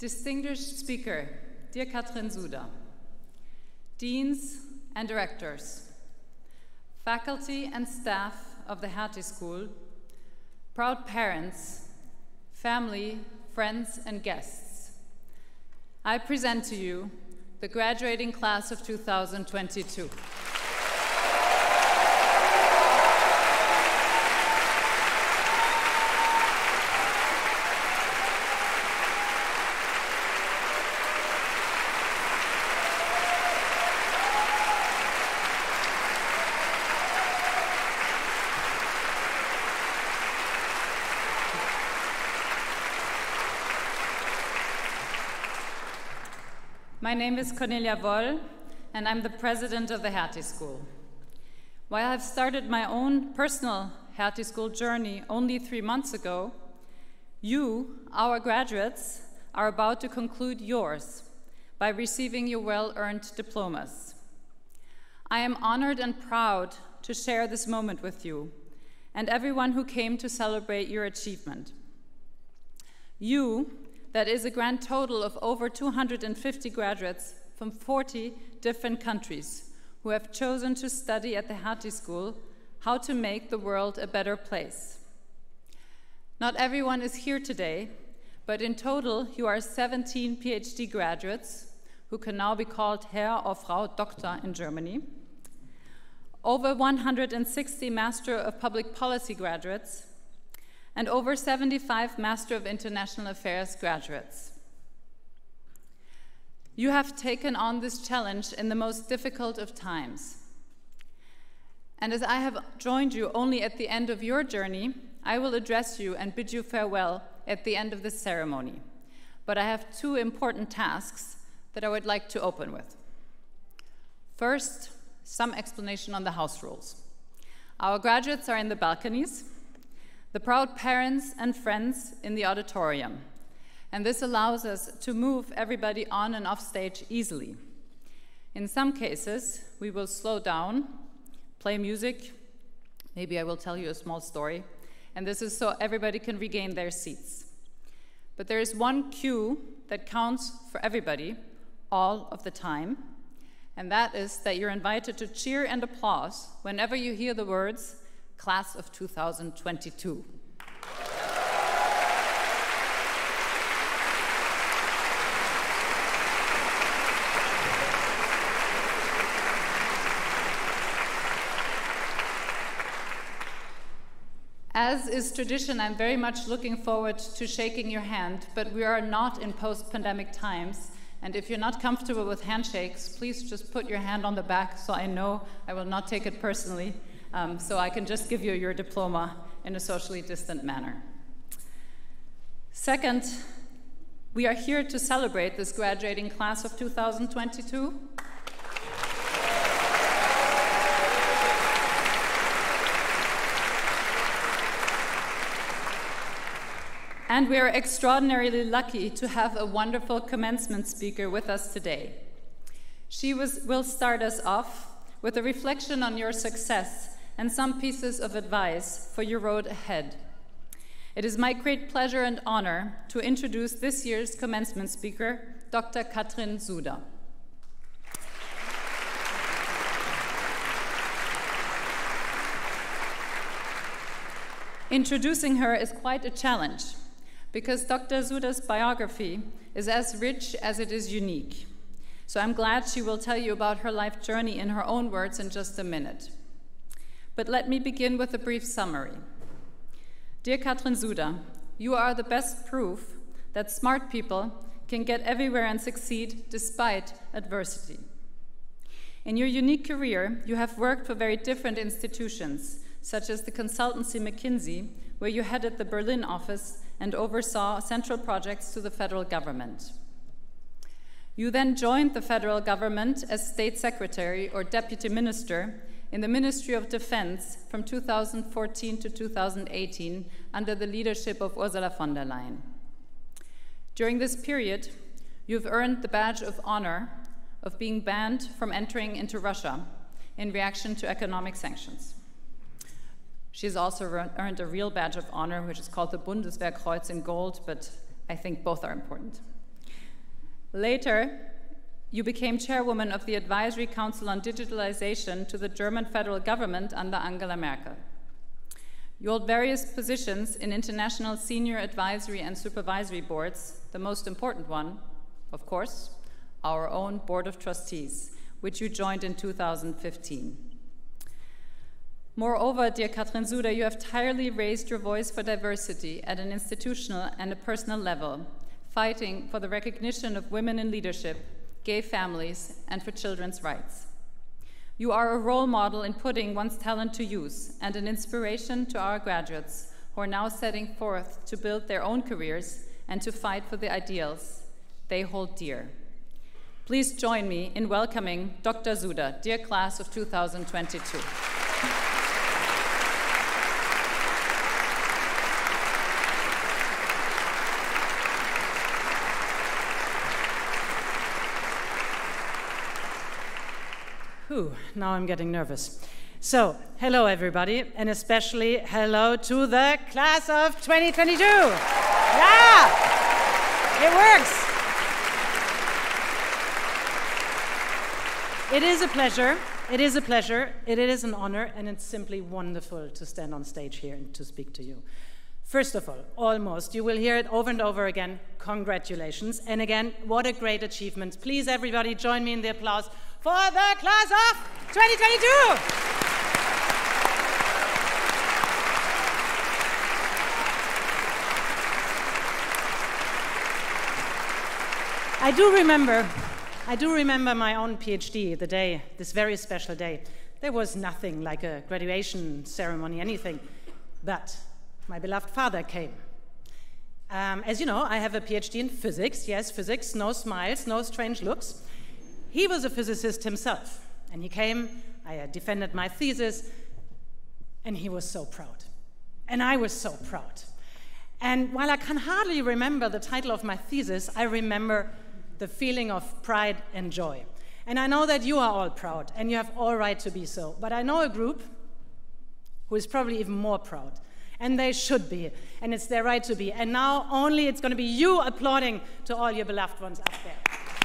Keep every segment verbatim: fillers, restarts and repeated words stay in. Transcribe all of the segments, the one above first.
Distinguished speaker, dear Katrin Suda, deans and directors, faculty and staff of the Hertie School, proud parents, family, friends, and guests, I present to you the graduating class of two thousand twenty-two. My name is Cornelia Woll, and I'm the president of the Hertie School. While I've started my own personal Hertie School journey only three months ago, you, our graduates, are about to conclude yours by receiving your well-earned diplomas. I am honored and proud to share this moment with you and everyone who came to celebrate your achievement. You, that is a grand total of over two hundred fifty graduates from forty different countries who have chosen to study at the Hertie School how to make the world a better place. Not everyone is here today, but in total you are seventeen PhD graduates who can now be called Herr or Frau Doktor in Germany, over one hundred sixty Master of Public Policy graduates, and over seventy-five Master of International Affairs graduates. You have taken on this challenge in the most difficult of times. And as I have joined you only at the end of your journey, I will address you and bid you farewell at the end of this ceremony. But I have two important tasks that I would like to open with. First, some explanation on the house rules. Our graduates are in the balconies, the proud parents and friends in the auditorium. And this allows us to move everybody on and off stage easily. In some cases, we will slow down, play music, maybe I will tell you a small story, and this is so everybody can regain their seats. But there is one cue that counts for everybody all of the time, and that is that you're invited to cheer and applause whenever you hear the words, Class of two thousand twenty-two. As is tradition, I'm very much looking forward to shaking your hand, but we are not in post-pandemic times, and if you're not comfortable with handshakes, please just put your hand on the back so I know I will not take it personally. Um, so I can just give you your diploma in a socially distant manner. Second, we are here to celebrate this graduating class of two thousand twenty-two. And we are extraordinarily lucky to have a wonderful commencement speaker with us today. She was, will start us off with a reflection on your success and some pieces of advice for your road ahead. It is my great pleasure and honor to introduce this year's commencement speaker, Doctor Katrin Suda. Introducing her is quite a challenge, because Doctor Suda's biography is as rich as it is unique. So I'm glad she will tell you about her life journey in her own words in just a minute. But let me begin with a brief summary. Dear Katrin Suda, you are the best proof that smart people can get everywhere and succeed despite adversity. In your unique career, you have worked for very different institutions, such as the consultancy McKinsey, where you headed the Berlin office and oversaw central projects to the federal government. You then joined the federal government as state secretary or deputy minister in the Ministry of Defense from two thousand fourteen to two thousand eighteen under the leadership of Ursula von der Leyen. During this period, you've earned the badge of honor of being banned from entering into Russia in reaction to economic sanctions. She's also earned a real badge of honor, which is called the Bundeswehrkreuz in gold, but I think both are important. Later, you became chairwoman of the Advisory Council on Digitalization to the German federal government under Angela Merkel. You hold various positions in international senior advisory and supervisory boards, the most important one, of course, our own Board of Trustees, which you joined in two thousand fifteen. Moreover, dear Katrin Suder, you have tirelessly raised your voice for diversity at an institutional and a personal level, fighting for the recognition of women in leadership, gay families, and for children's rights. You are a role model in putting one's talent to use and an inspiration to our graduates who are now setting forth to build their own careers and to fight for the ideals they hold dear. Please join me in welcoming Doctor Suder, dear class of two thousand twenty-two. Whew, now I'm getting nervous. So, hello everybody, and especially hello to the class of twenty twenty-two. Yeah, it works. It is a pleasure, it is a pleasure, it is an honor, and it's simply wonderful to stand on stage here and to speak to you. First of all, almost, you will hear it over and over again, congratulations. And again, what a great achievement. Please everybody join me in the applause for the class of twenty twenty-two. I do remember, I do remember my own PhD, the day, this very special day. There was nothing like a graduation ceremony, anything, but my beloved father came. Um, as you know, I have a PhD in physics. Yes, physics, no smiles, no strange looks. He was a physicist himself, and he came, I defended my thesis, and he was so proud. And I was so proud. And while I can hardly remember the title of my thesis, I remember the feeling of pride and joy. And I know that you are all proud, and you have all right to be so. But I know a group who is probably even more proud. And they should be, and it's their right to be. And now only it's going to be you applauding to all your beloved ones up there.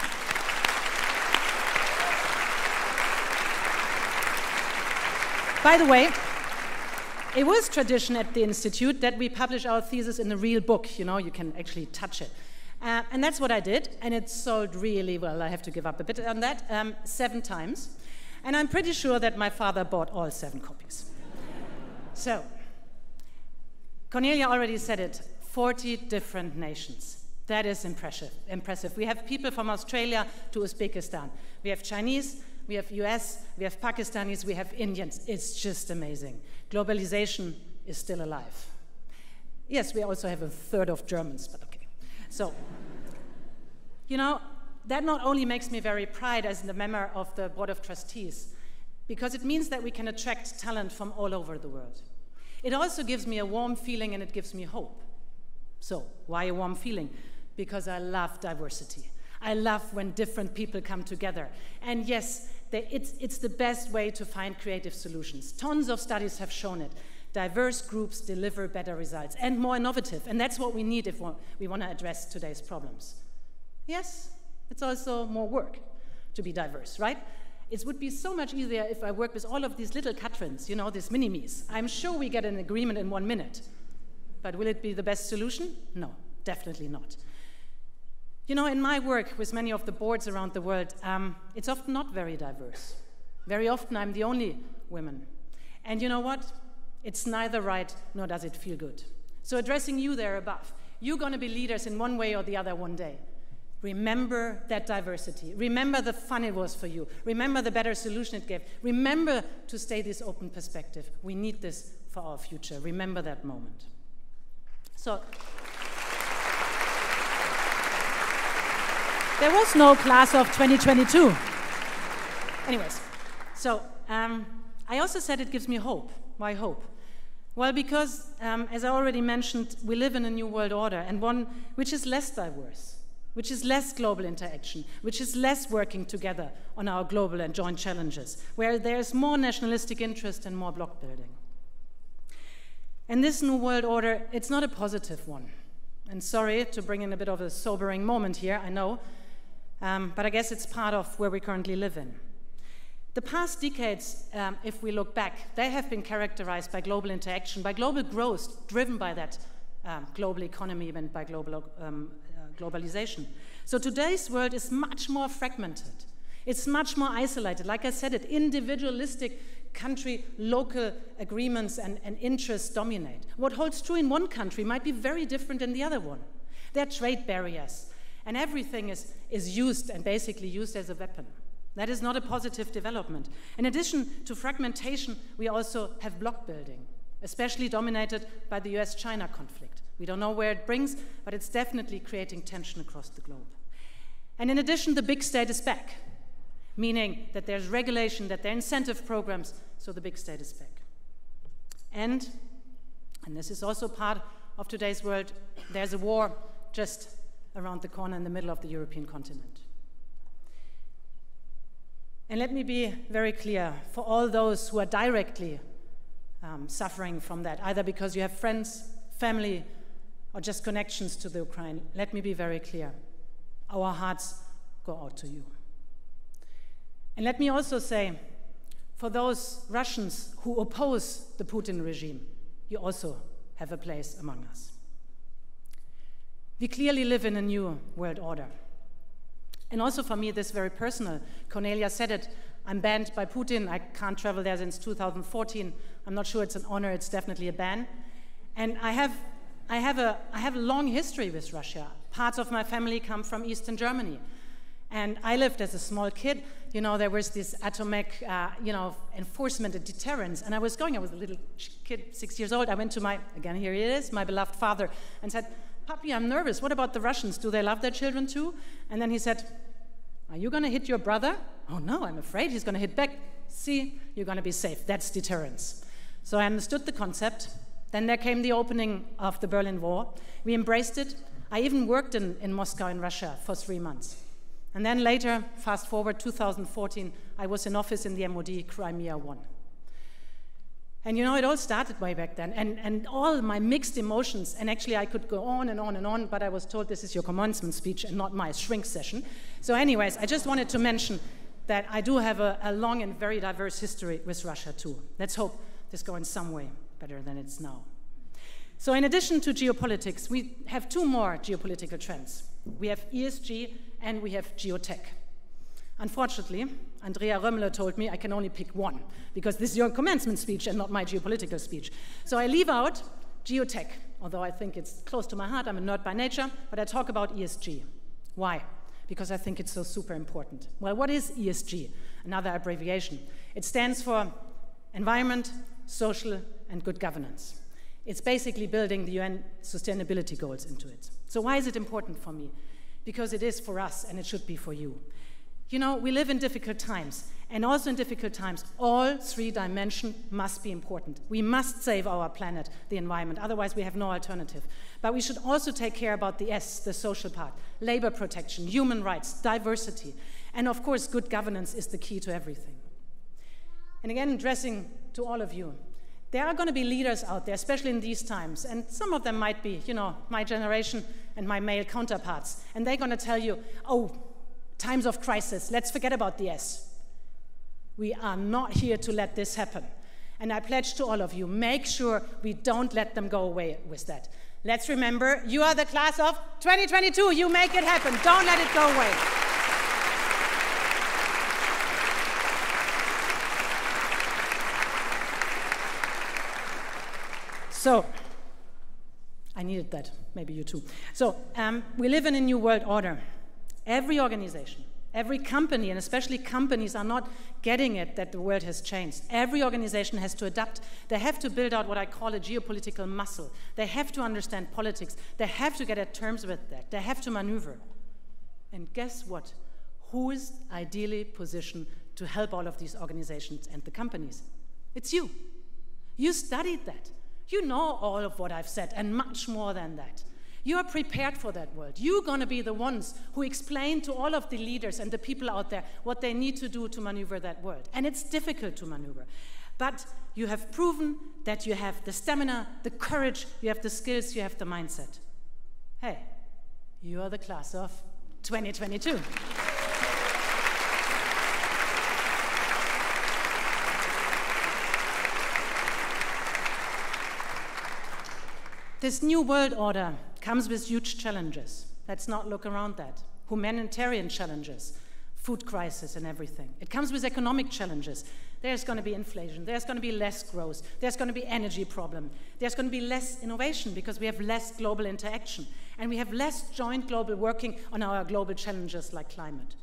By the way, it was tradition at the Institute that we publish our thesis in a real book. You know, you can actually touch it. Uh, and that's what I did, and it sold really well. I have to give up a bit on that, um, seven times. And I'm pretty sure that my father bought all seven copies. So, Cornelia already said it, forty different nations. That is impressive. impressive. We have people from Australia to Uzbekistan. We have Chinese, we have U S, we have Pakistanis, we have Indians. It's just amazing. Globalization is still alive. Yes, we also have a third of Germans, but okay. So, you know, that not only makes me very proud as the member of the Board of Trustees, because it means that we can attract talent from all over the world. It also gives me a warm feeling, and it gives me hope. So, why a warm feeling? Because I love diversity. I love when different people come together. And yes, they, it's, it's the best way to find creative solutions. Tons of studies have shown it. Diverse groups deliver better results and more innovative. And that's what we need if we want to address today's problems. Yes, it's also more work to be diverse, right? It would be so much easier if I worked with all of these little Katrins, you know, these mini-me's. I'm sure we get an agreement in one minute. But will it be the best solution? No, definitely not. You know, in my work with many of the boards around the world, um, it's often not very diverse. Very often I'm the only woman. And you know what? It's neither right nor does it feel good. So addressing you there above, you're going to be leaders in one way or the other one day. Remember that diversity. Remember the fun it was for you. Remember the better solution it gave. Remember to stay this open perspective. We need this for our future. Remember that moment. So, there was no class of twenty twenty-two. Anyways, so um, I also said it gives me hope. Why hope? Well, because, um, as I already mentioned, we live in a new world order, and one which is less diverse, which is less global interaction, which is less working together on our global and joint challenges, where there's more nationalistic interest and more bloc building. And this new world order, it's not a positive one. And sorry to bring in a bit of a sobering moment here, I know, Um, but I guess it's part of where we currently live in. The past decades, um, if we look back, they have been characterized by global interaction, by global growth, driven by that um, global economy and by global um, uh, globalization. So today's world is much more fragmented. It's much more isolated. Like I said, it individualistic country, local agreements and, and interests dominate. What holds true in one country might be very different in the other one. There are trade barriers, and everything is, is used and basically used as a weapon. That is not a positive development. In addition to fragmentation, we also have bloc building, especially dominated by the U S China conflict. We don't know where it brings, but it's definitely creating tension across the globe. And in addition, the big state is back, meaning that there's regulation, that there are incentive programs, so the big state is back. And, and this is also part of today's world, there's a war just around the corner in the middle of the European continent. And let me be very clear, for all those who are directly um, suffering from that, either because you have friends, family, or just connections to the Ukraine, let me be very clear. Our hearts go out to you. And let me also say, for those Russians who oppose the Putin regime, you also have a place among us. We clearly live in a new world order. And also for me, this is very personal. Cornelia said it, I'm banned by Putin. I can't travel there since two thousand fourteen. I'm not sure it's an honor, it's definitely a ban. And I have, I have, a, I have a long history with Russia. Parts of my family come from Eastern Germany. And I lived as a small kid, you know, there was this atomic, uh, you know, enforcement and deterrence. And I was going, I was a little kid, six years old. I went to my, again, here he is, my beloved father, and said, Papi, I'm nervous. What about the Russians? Do they love their children too? And then he said, are you going to hit your brother? Oh no, I'm afraid he's going to hit back. See, you're going to be safe. That's deterrence. So I understood the concept. Then there came the opening of the Berlin Wall. We embraced it. I even worked in, in Moscow in Russia for three months. And then later, fast forward two thousand fourteen, I was in office in the M O D, Crimea one. And you know, it all started way back then, and, and all my mixed emotions, and actually I could go on and on and on, but I was told this is your commencement speech and not my shrink session. So anyways, I just wanted to mention that I do have a, a long and very diverse history with Russia too. Let's hope this goes in some way better than it's now. So in addition to geopolitics, we have two more geopolitical trends. We have E S G and we have geotech. Unfortunately, Andrea Römmler told me I can only pick one, because this is your commencement speech and not my geopolitical speech. So I leave out geotech, although I think it's close to my heart. I'm a nerd by nature, but I talk about E S G. Why? Because I think it's so super important. Well, what is E S G? Another abbreviation. It stands for Environment, Social, and Good Governance. It's basically building the U N sustainability goals into it. So why is it important for me? Because it is for us, and it should be for you. You know, we live in difficult times, and also in difficult times, all three dimensions must be important. We must save our planet, the environment, otherwise we have no alternative. But we should also take care about the S, the social part, labor protection, human rights, diversity, and of course, good governance is the key to everything. And again, addressing to all of you, there are going to be leaders out there, especially in these times, and some of them might be, you know, my generation and my male counterparts, and they're going to tell you, oh, times of crisis, let's forget about the S. We are not here to let this happen. And I pledge to all of you, make sure we don't let them go away with that. Let's remember, you are the class of twenty twenty-two. You make it happen. Don't let it go away. So, I needed that, maybe you too. So, um, we live in a new world order. Every organization, every company, and especially companies are not getting it that the world has changed. Every organization has to adapt. They have to build out what I call a geopolitical muscle. They have to understand politics. They have to get at terms with that. They have to maneuver. And guess what? Who is ideally positioned to help all of these organizations and the companies? It's you. You studied that. You know all of what I've said and much more than that. You are prepared for that world. You're going to be the ones who explain to all of the leaders and the people out there what they need to do to maneuver that world. And it's difficult to maneuver. But you have proven that you have the stamina, the courage, you have the skills, you have the mindset. Hey, you are the class of twenty twenty-two. this new world order comes with huge challenges. Let's not look around that. Humanitarian challenges, food crisis and everything. It comes with economic challenges. There's going to be inflation. There's going to be less growth. There's going to be energy problem. There's going to be less innovation because we have less global interaction. And we have less joint global working on our global challenges like climate.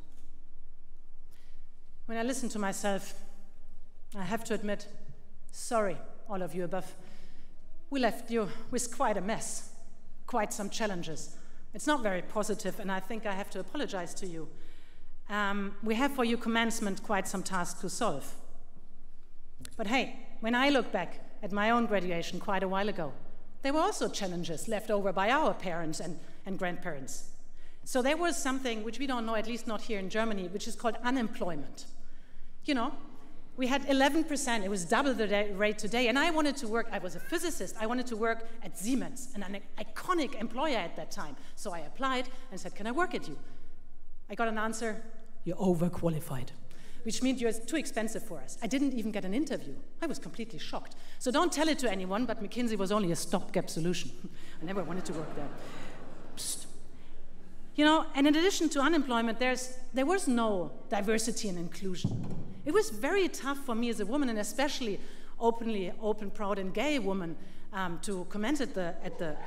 When I listen to myself, I have to admit, sorry, all of you above, we left you with quite a mess, quite some challenges. It's not very positive, and I think I have to apologize to you. Um, we have for you commencement quite some tasks to solve. But hey, when I look back at my own graduation quite a while ago, there were also challenges left over by our parents and, and grandparents. So there was something which we don't know, at least not here in Germany, which is called unemployment. You know, we had eleven percent, it was double the rate today, and I wanted to work, I was a physicist, I wanted to work at Siemens, an iconic employer at that time. So I applied and said, can I work at you? I got an answer, you're overqualified, which means you're too expensive for us. I didn't even get an interview. I was completely shocked. So don't tell it to anyone, but McKinsey was only a stopgap solution. I never wanted to work there. Psst. You know, and in addition to unemployment, there's, there was no diversity and inclusion. It was very tough for me as a woman, and especially openly, open, proud, and gay woman, um, to comment at the, at the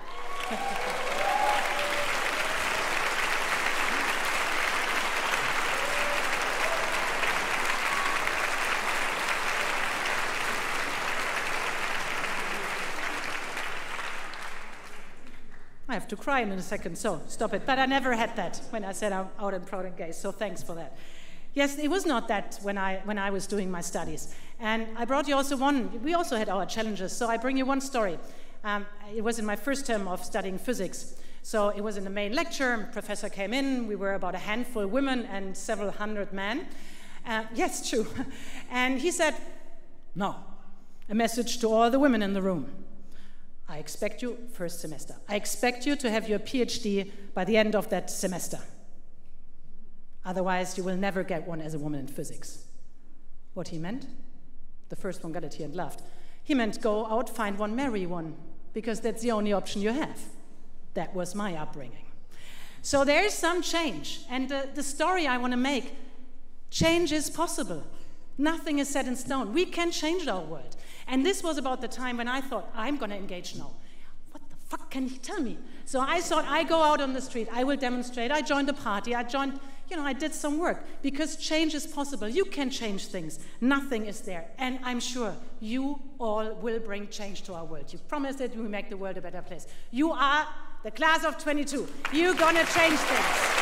I have to cry in a second, so stop it. But I never had that when I said I'm out and proud and gay, so thanks for that. Yes, it was not that when I, when I was doing my studies. And I brought you also one, we also had our challenges, so I bring you one story. Um, it was in my first term of studying physics. So it was in the main lecture, a professor came in, we were about a handful of women and several hundred men. Uh, yes, true. And he said, no, a message to all the women in the room. I expect you, first semester, I expect you to have your PhD by the end of that semester. Otherwise, you will never get one as a woman in physics. What he meant? The first one got it here and laughed. He meant go out, find one, marry one, because that's the only option you have. That was my upbringing. So there is some change, and uh, the story I want to make, change is possible. Nothing is set in stone. We can change our world. And this was about the time when I thought, I'm going to engage now. What the fuck can he tell me? So I thought, I go out on the street, I will demonstrate, I joined a party, I joined, you know, I did some work, because change is possible. You can change things. Nothing is there. And I'm sure you all will bring change to our world. You promised that we make the world a better place. You are the class of twenty-two. You're going to change things.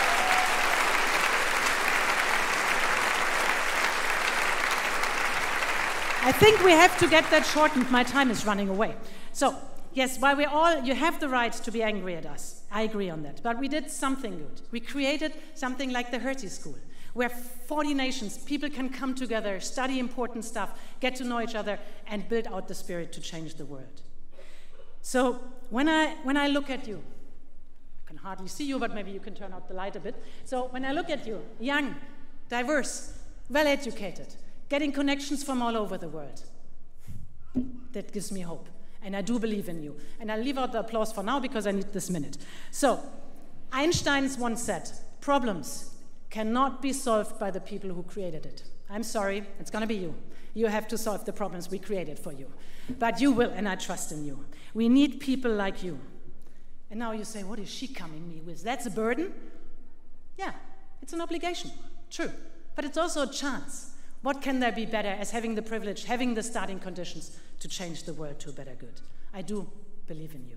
I think we have to get that shortened. My time is running away. So, yes, while we all, you have the right to be angry at us. I agree on that. But we did something good. We created something like the Hertie School, where forty nations, people can come together, study important stuff, get to know each other, and build out the spirit to change the world. So, when I, when I look at you, I can hardly see you, but maybe you can turn out the light a bit. So, when I look at you, young, diverse, well-educated, getting connections from all over the world. That gives me hope. And I do believe in you. And I'll leave out the applause for now because I need this minute. So, Einstein once said, problems cannot be solved by the people who created it. I'm sorry, it's going to be you. You have to solve the problems we created for you. But you will, and I trust in you. We need people like you. And now you say, what is she coming me with? That's a burden? Yeah, it's an obligation. True. But it's also a chance. What can there be better as having the privilege, having the starting conditions to change the world to a better good? I do believe in you.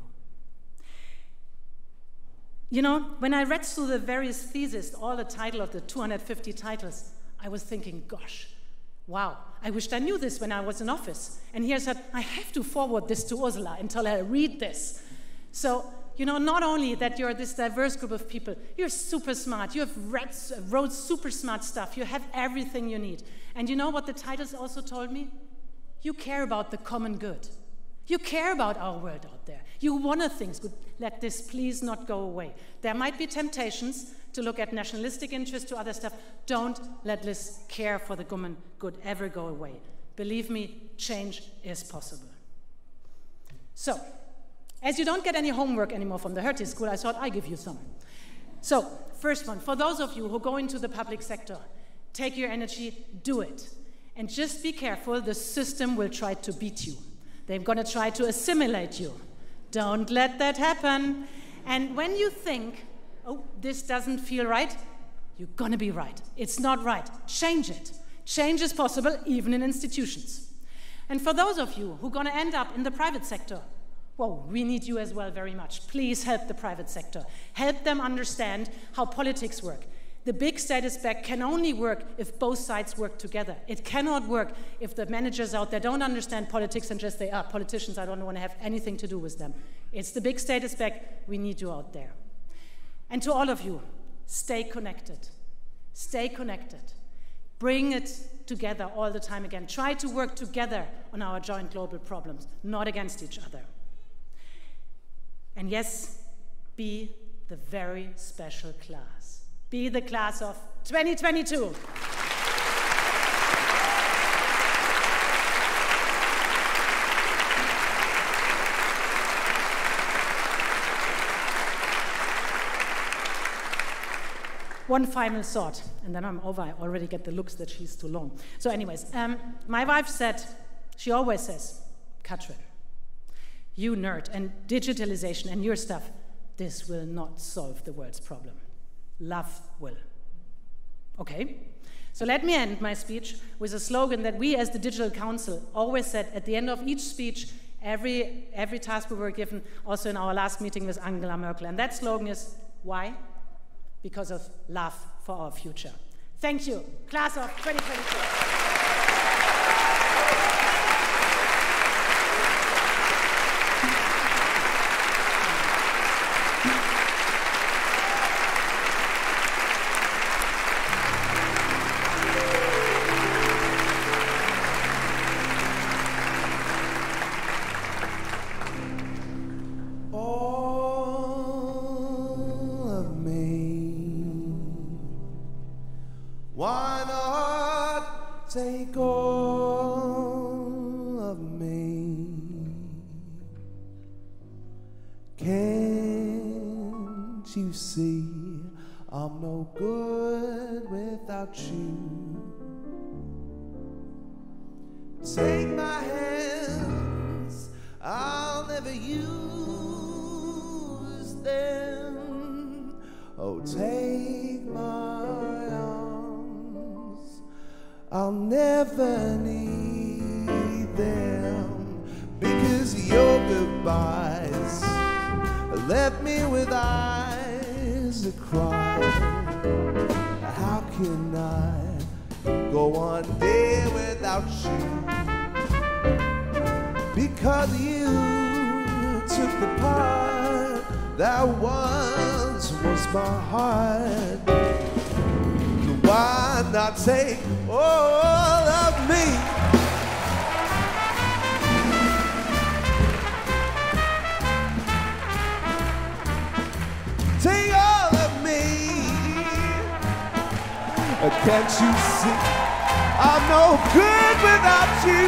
You know, when I read through the various theses, all the title of the two hundred fifty titles, I was thinking, gosh, wow, I wished I knew this when I was in office. And here I said, I have to forward this to Ursula until I read this. So, you know, not only that you're this diverse group of people, you're super smart, you have read, wrote super smart stuff, you have everything you need. And you know what the titles also told me? You care about the common good. You care about our world out there. You want things good. Let this please not go away. There might be temptations to look at nationalistic interest, to other stuff. Don't let this care for the common good ever go away. Believe me, change is possible. So, As you don't get any homework anymore from the Hertie School, I thought I'd give you some. So, first one, for those of you who go into the public sector, take your energy, do it. And just be careful, the system will try to beat you. They're going to try to assimilate you. Don't let that happen. And when you think, oh, this doesn't feel right, you're going to be right. It's not right. Change it. Change is possible, even in institutions. And for those of you who are going to end up in the private sector, well, we need you as well very much. Please help the private sector. Help them understand how politics work. The big status back can only work if both sides work together. It cannot work if the managers out there don't understand politics and just say, ah, politicians, I don't want to have anything to do with them. It's the big status back. We need you out there. And to all of you, stay connected. Stay connected. Bring it together all the time again. Try to work together on our joint global problems, not against each other. And yes, be the very special class. Be the class of twenty twenty-two. One final thought, and then I'm over. I already get the looks that she's too long. So anyways, um, my wife said, she always says, Katrin, you nerd, and digitalization and your stuff, this will not solve the world's problem. Love will. Okay? So let me end my speech with a slogan that we as the Digital Council always said at the end of each speech, every, every task we were given, also in our last meeting with Angela Merkel. And that slogan is, why? Because of love for our future. Thank you, class of twenty twenty-two. Why not take all of me? Can't you see I'm no good without you? Take my hands, I'll never use them. Oh, take my arms, I'll never need them, because your goodbyes left me with eyes that cry. How can I go one day without you? Because you took the part that once was my heart. Why not take all of me? Take all of me. Can't you see I'm no good without you?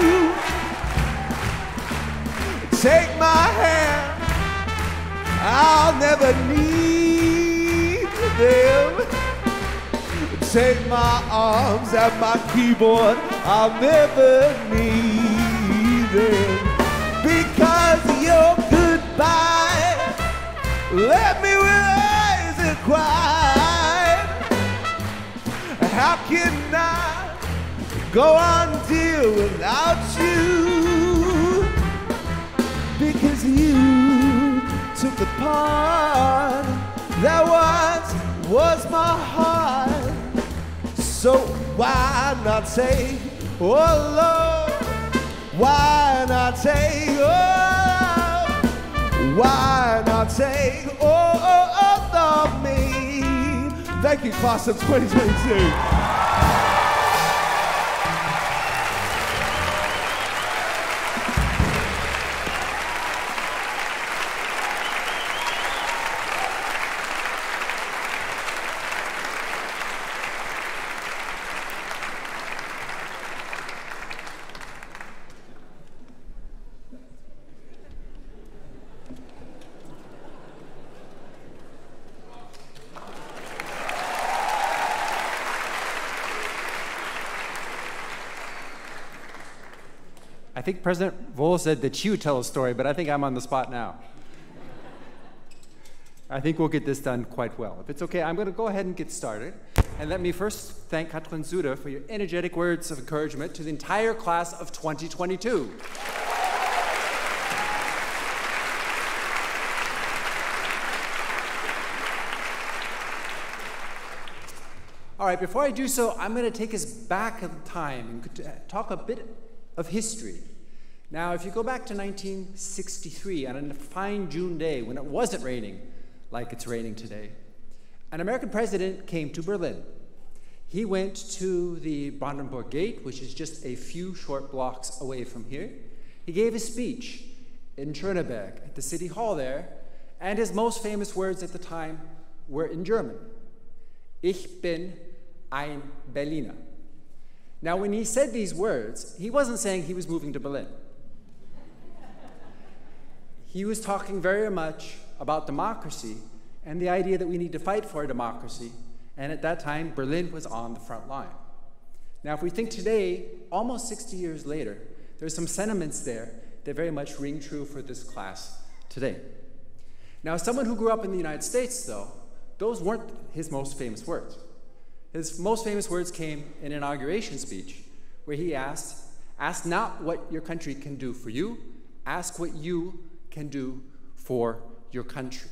Take my hand, I'll never need them. Take my arms and my keyboard, I'll never need them. Because your goodbye left me with eyes that cry. How can I go on, dear, without you? Because you took the part that once was my heart. So why not take, oh Lord, why not take, oh, why not take all of me? Thank you, class of twenty twenty-two. I think President Wohl said that she would tell a story, but I think I'm on the spot now. I think we'll get this done quite well. If it's okay, I'm going to go ahead and get started. And let me first thank Katrin Suder for your energetic words of encouragement to the entire class of twenty twenty-two. All right, before I do so, I'm going to take us back in time and talk a bit of history. Now, if you go back to nineteen sixty-three, on a fine June day when it wasn't raining like it's raining today, an American president came to Berlin. He went to the Brandenburg Gate, which is just a few short blocks away from here. He gave a speech in Schöneberg at the city hall there, and his most famous words at the time were in German. Ich bin ein Berliner. Now, when he said these words, he wasn't saying he was moving to Berlin. He was talking very much about democracy and the idea that we need to fight for democracy. And at that time, Berlin was on the front line. Now, if we think today, almost sixty years later, there's some sentiments there that very much ring true for this class today. Now, as someone who grew up in the United States, though, those weren't his most famous words. His most famous words came in an inauguration speech where he asked, ask not what your country can do for you, ask what you can do for your country.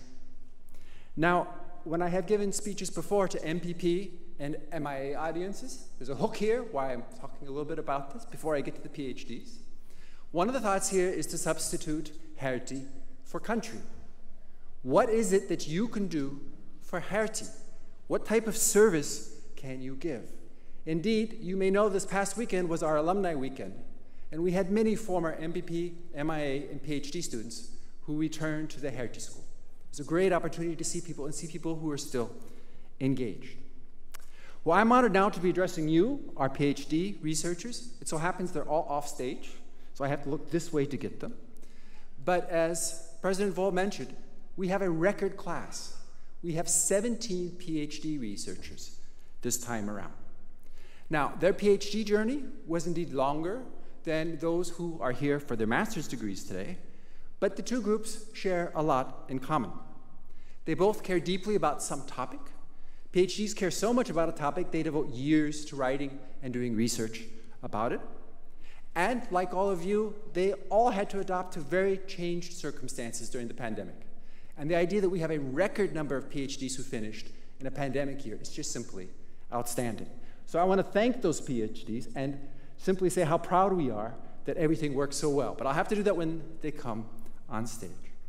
Now, when I have given speeches before to M P P and M I A audiences, there's a hook here why I'm talking a little bit about this before I get to the PhDs. One of the thoughts here is to substitute Hertie for country. What is it that you can do for Hertie? What type of service can you give? Indeed, you may know this past weekend was our alumni weekend, and we had many former M P P, M I A, and PhD students who returned to the Hertie School. It was a great opportunity to see people and see people who are still engaged. Well, I'm honored now to be addressing you, our PhD researchers. It so happens they're all off stage, so I have to look this way to get them. But as President Wohl mentioned, we have a record class. We have seventeen PhD researchers this time around. Now, their PhD journey was indeed longer than those who are here for their master's degrees today, but the two groups share a lot in common. They both care deeply about some topic. PhDs care so much about a topic, they devote years to writing and doing research about it. And like all of you, they all had to adapt to very changed circumstances during the pandemic. And the idea that we have a record number of PhDs who finished in a pandemic year is just simply outstanding. So I want to thank those PhDs and simply say how proud we are that everything works so well. But I'll have to do that when they come on stage.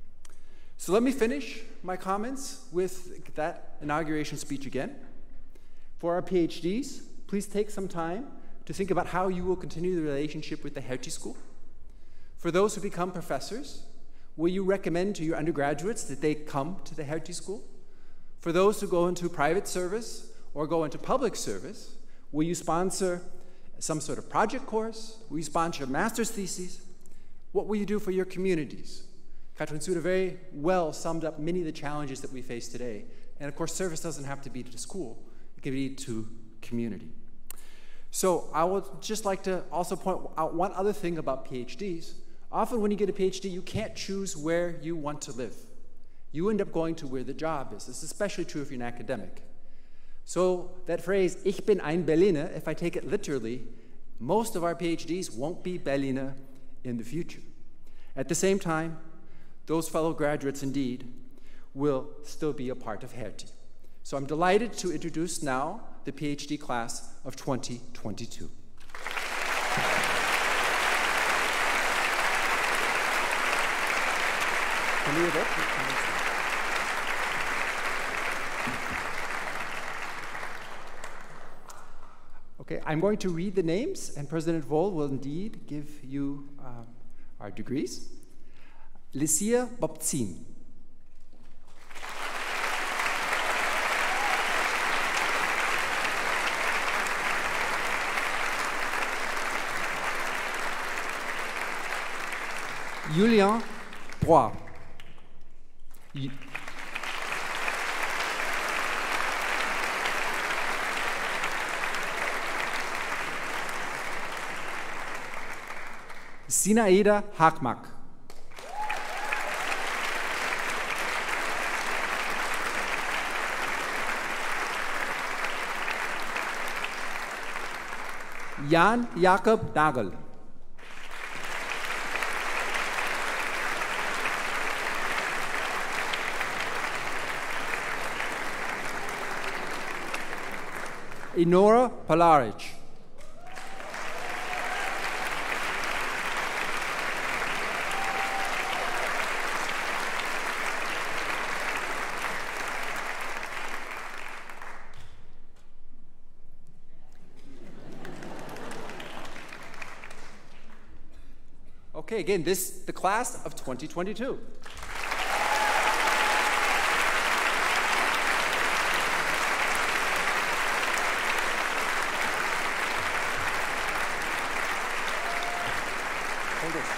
So let me finish my comments with that inauguration speech again. For our PhDs, please take some time to think about how you will continue the relationship with the Hertie School. For those who become professors, will you recommend to your undergraduates that they come to the Hertie School? For those who go into private service or go into public service, will you sponsor some sort of project course? Will you sponsor master's theses? What will you do for your communities? Katrin Suder very well summed up many of the challenges that we face today. And of course, service doesn't have to be to school. It can be to community. So I would just like to also point out one other thing about PhDs. Often when you get a PhD, you can't choose where you want to live. You end up going to where the job is. This is especially true if you're an academic. So that phrase, ich bin ein Berliner, if I take it literally, most of our PhDs won't be Berliner in the future. At the same time, those fellow graduates indeed will still be a part of Hertie. So I'm delighted to introduce now the PhD class of twenty twenty-two. Can we vote? Okay, I'm going to read the names, and President Wohl will indeed give you um, our degrees. Licia Bobzin. Julien Bois. Y Sinaida Hakmak. Jan Jakob Nagel. Inora Palaric. Okay, again, this the class of twenty twenty-two. Hold this.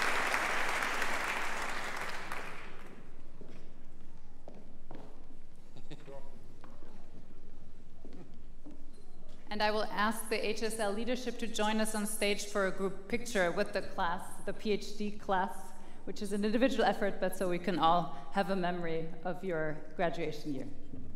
And I will ask the H S L leadership to join us on stage for a group picture with the class, the PhD class, which is an individual effort, but so we can all have a memory of your graduation year.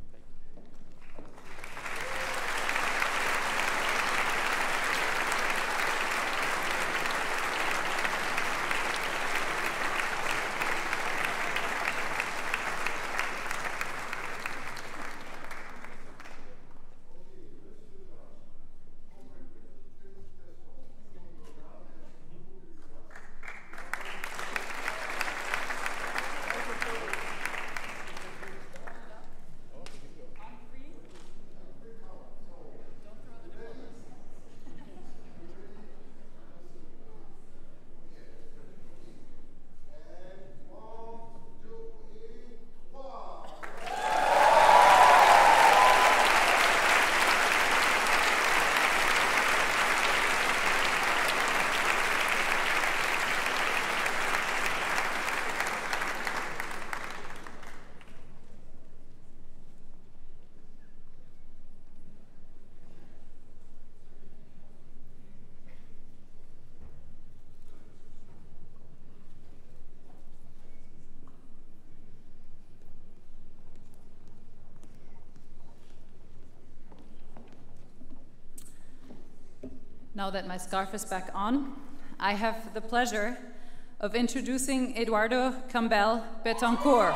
Now that my scarf is back on, I have the pleasure of introducing Eduardo Campbell Betancourt.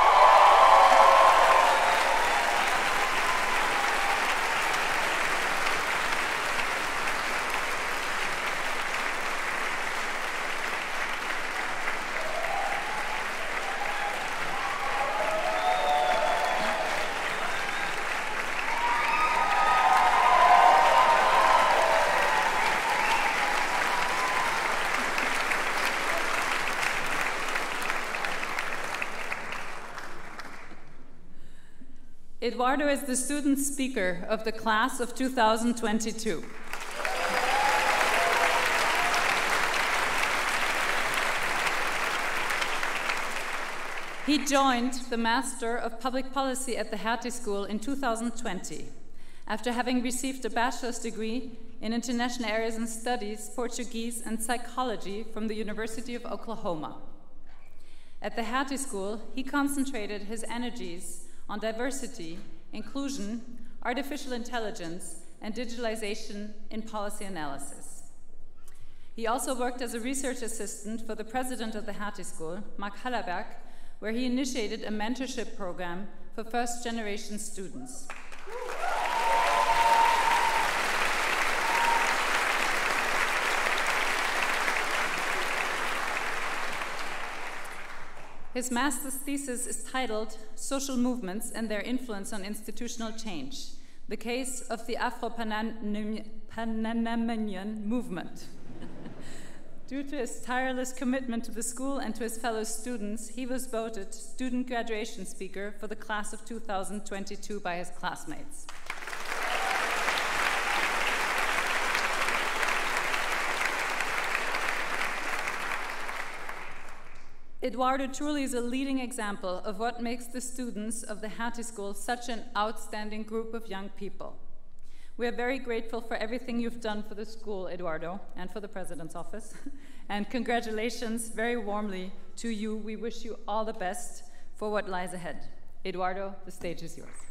Eduardo is the student speaker of the class of two thousand twenty-two. He joined the Master of Public Policy at the Hertie School in two thousand twenty, after having received a bachelor's degree in International Areas and Studies, Portuguese, and Psychology from the University of Oklahoma. At the Hertie School, he concentrated his energies on diversity, inclusion, artificial intelligence, and digitalization in policy analysis. He also worked as a research assistant for the president of the Hertie School, Mark Hallerberg, where he initiated a mentorship program for first-generation students. His master's thesis is titled Social Movements and Their Influence on Institutional Change, the Case of the Afro-Panamanian Movement. Due to his tireless commitment to the school and to his fellow students, he was voted student graduation speaker for the class of two thousand twenty-two by his classmates. Eduardo truly is a leading example of what makes the students of the Hertie School such an outstanding group of young people. We are very grateful for everything you've done for the school, Eduardo, and for the President's Office. And congratulations very warmly to you. We wish you all the best for what lies ahead. Eduardo, the stage is yours.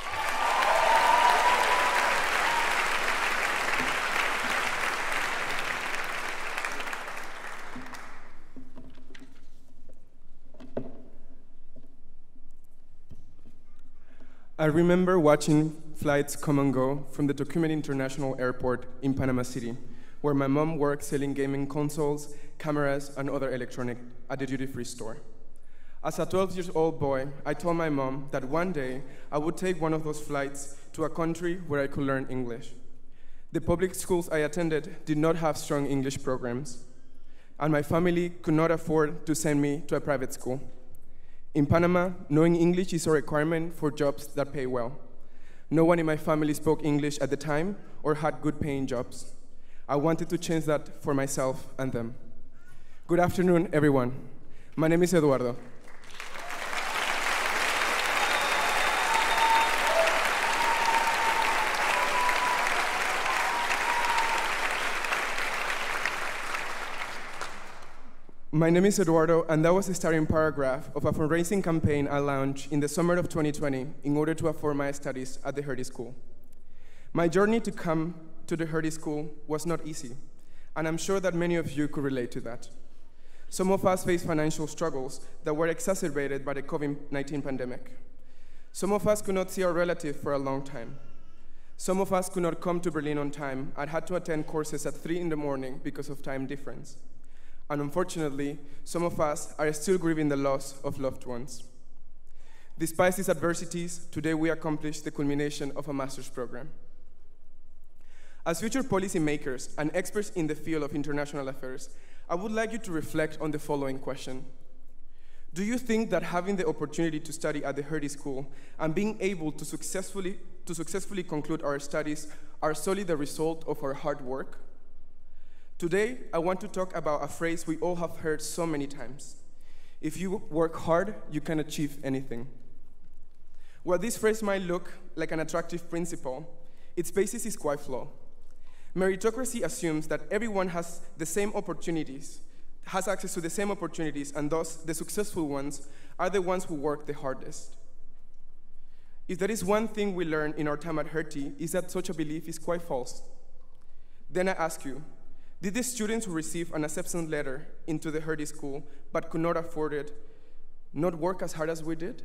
I remember watching flights come and go from the Tocumen International Airport in Panama City, where my mom worked selling gaming consoles, cameras, and other electronic at the duty-free store. As a twelve years old boy, I told my mom that one day I would take one of those flights to a country where I could learn English. The public schools I attended did not have strong English programs, and my family could not afford to send me to a private school. In Panama, knowing English is a requirement for jobs that pay well. No one in my family spoke English at the time or had good paying jobs. I wanted to change that for myself and them. Good afternoon, everyone. My name is Eduardo. My name is Eduardo, and that was the starting paragraph of a fundraising campaign I launched in the summer of twenty twenty in order to afford my studies at the Hertie School. My journey to come to the Hertie School was not easy, and I'm sure that many of you could relate to that. Some of us faced financial struggles that were exacerbated by the COVID nineteen pandemic. Some of us could not see our relatives for a long time. Some of us could not come to Berlin on time and had to attend courses at three in the morning because of time difference. And unfortunately, some of us are still grieving the loss of loved ones. Despite these adversities, today we accomplish the culmination of a master's program. As future policymakers and experts in the field of international affairs, I would like you to reflect on the following question. Do you think that having the opportunity to study at the Hertie School and being able to successfully, to successfully conclude our studies are solely the result of our hard work? Today, I want to talk about a phrase we all have heard so many times. If you work hard, you can achieve anything. While this phrase might look like an attractive principle, its basis is quite flawed. Meritocracy assumes that everyone has the same opportunities, has access to the same opportunities, and thus the successful ones are the ones who work the hardest. If there is one thing we learned in our time at Hertie, is that such a belief is quite false. Then I ask you, did the students who received an acceptance letter into the Hertie School but could not afford it not work as hard as we did?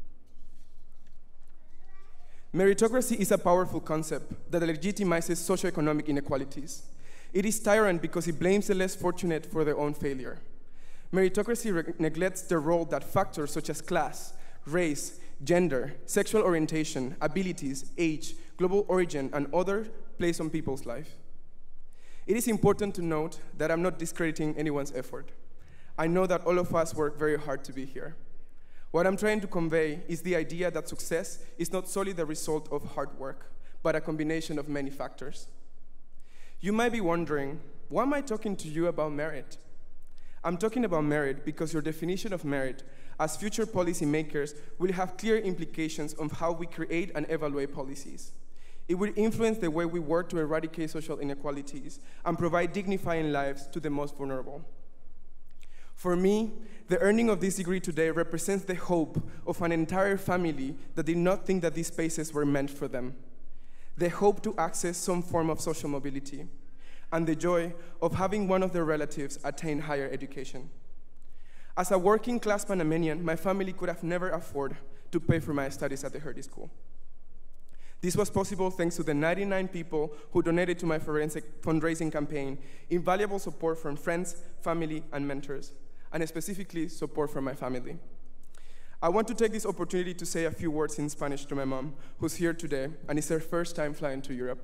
Meritocracy is a powerful concept that legitimizes socioeconomic inequalities. It is tyrant because it blames the less fortunate for their own failure. Meritocracy neglects the role that factors such as class, race, gender, sexual orientation, abilities, age, global origin, and others place on people's life. It is important to note that I'm not discrediting anyone's effort. I know that all of us work very hard to be here. What I'm trying to convey is the idea that success is not solely the result of hard work, but a combination of many factors. You might be wondering, why am I talking to you about merit? I'm talking about merit because your definition of merit as future policymakers will have clear implications on how we create and evaluate policies. It will influence the way we work to eradicate social inequalities and provide dignifying lives to the most vulnerable. For me, the earning of this degree today represents the hope of an entire family that did not think that these spaces were meant for them, the hope to access some form of social mobility, and the joy of having one of their relatives attain higher education. As a working-class Panamanian, my family could have never afforded to pay for my studies at the Hertie School. This was possible thanks to the ninety-nine people who donated to my forensic fundraising campaign, invaluable support from friends, family, and mentors, and specifically support from my family. I want to take this opportunity to say a few words in Spanish to my mom, who's here today, and it's her first time flying to Europe.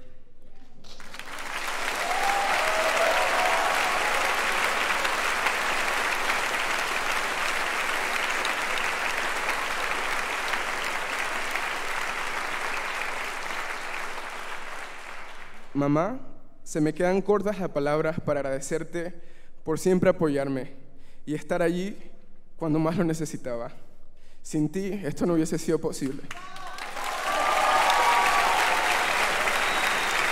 Mamá, se me quedan cortas las palabras para agradecerte por siempre apoyarme y estar allí cuando más lo necesitaba. Sin ti, esto no hubiese sido posible.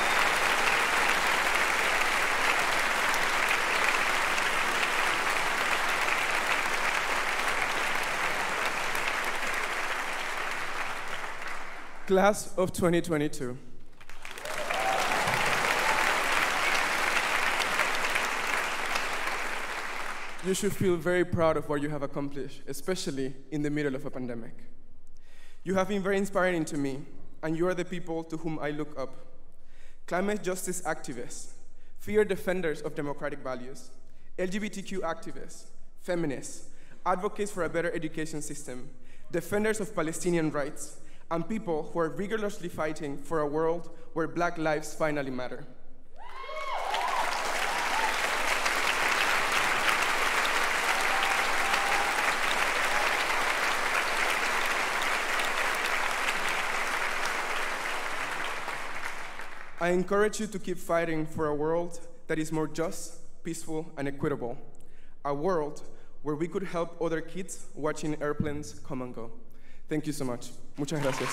Class of twenty twenty-two. You should feel very proud of what you have accomplished, especially in the middle of a pandemic. You have been very inspiring to me, and you are the people to whom I look up. Climate justice activists, fierce defenders of democratic values, L G B T Q activists, feminists, advocates for a better education system, defenders of Palestinian rights, and people who are rigorously fighting for a world where Black lives finally matter. I encourage you to keep fighting for a world that is more just, peaceful, and equitable. A world where we could help other kids watching airplanes come and go. Thank you so much. Muchas gracias.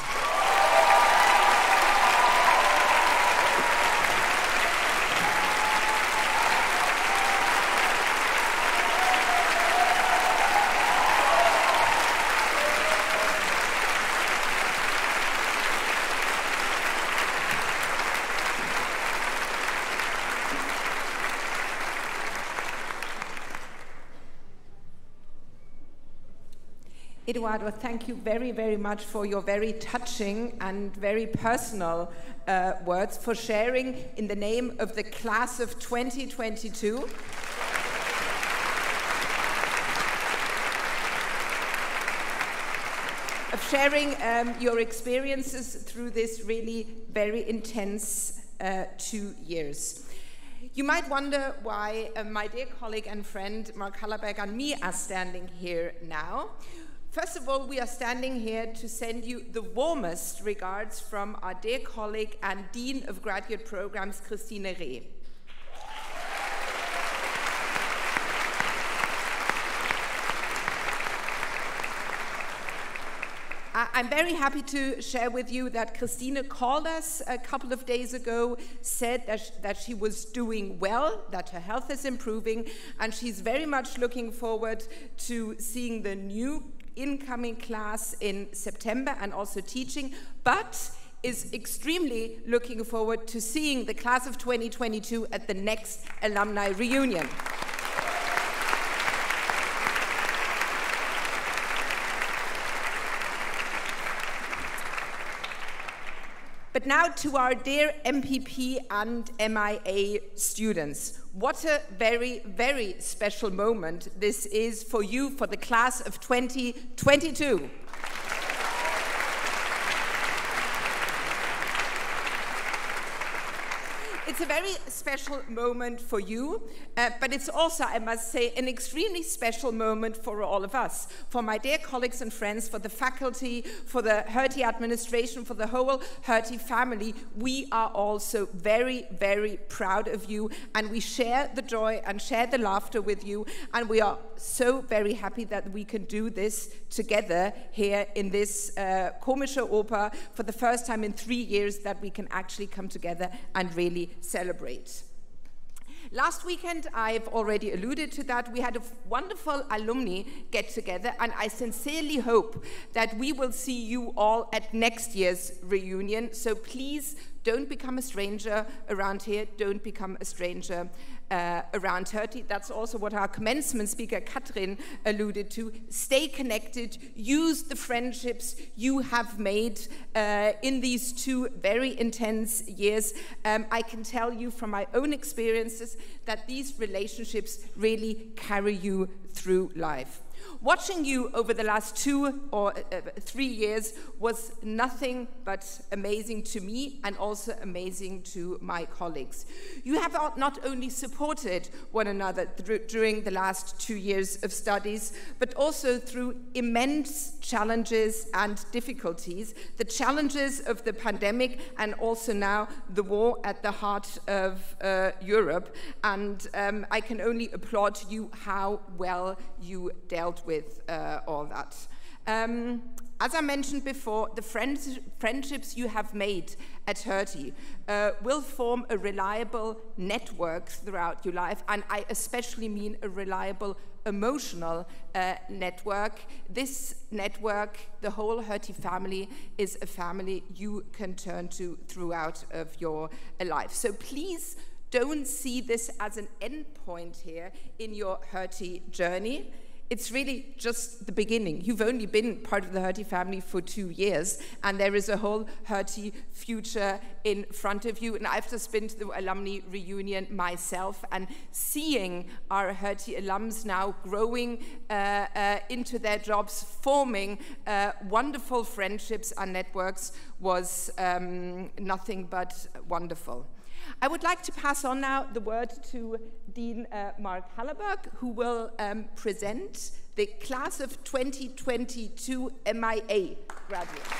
Eduardo, thank you very, very much for your very touching and very personal uh, words, for sharing in the name of the class of twenty twenty-two. Of sharing um, your experiences through this really very intense uh, two years. You might wonder why uh, my dear colleague and friend Mark Hallerberg and me are standing here now. First of all, we are standing here to send you the warmest regards from our dear colleague and Dean of Graduate Programs, Christine Reh. I'm very happy to share with you that Christine called us a couple of days ago, said that, sh that she was doing well, that her health is improving, and she's very much looking forward to seeing the new incoming class in September and also teaching, but is extremely looking forward to seeing the class of twenty twenty-two at the next alumni reunion. But now to our dear M P P and M I A students. What a very, very special moment this is for you, for the class of twenty twenty-two. It's a very special moment for you, uh, but it's also, I must say, an extremely special moment for all of us, for my dear colleagues and friends, for the faculty, for the Hertie administration, for the whole Hertie family. We are also very, very proud of you, and we share the joy and share the laughter with you, and we are so very happy that we can do this together here in this uh, Komische Oper for the first time in three years, that we can actually come together and really celebrate. Last weekend, I've already alluded to that, we had a wonderful alumni get-together, and I sincerely hope that we will see you all at next year's reunion. So please don't become a stranger around here, don't become a stranger uh, around Hertie. That's also what our commencement speaker, Katrin, alluded to. Stay connected, use the friendships you have made uh, in these two very intense years. Um, I can tell you from my own experiences that these relationships really carry you through life. Watching you over the last two or uh, three years was nothing but amazing to me and also amazing to my colleagues. You have not only supported one another during the last two years of studies, but also through immense challenges and difficulties, the challenges of the pandemic and also now the war at the heart of uh, Europe. And um, I can only applaud you how well you dealt with with uh, all that. Um, As I mentioned before, the friends, friendships you have made at Hertie uh, will form a reliable network throughout your life, and I especially mean a reliable emotional uh, network. This network, the whole Hertie family, is a family you can turn to throughout of your uh, life. So please don't see this as an end point here in your Hertie journey. It's really just the beginning. You've only been part of the Hertie family for two years, and there is a whole Hertie future in front of you. And I've just been to the alumni reunion myself, and seeing our Hertie alums now growing uh, uh, into their jobs, forming uh, wonderful friendships and networks was um, nothing but wonderful. I would like to pass on now the word to Dean uh, Mark Hallerberg, who will um, present the class of twenty twenty-two M I A graduates.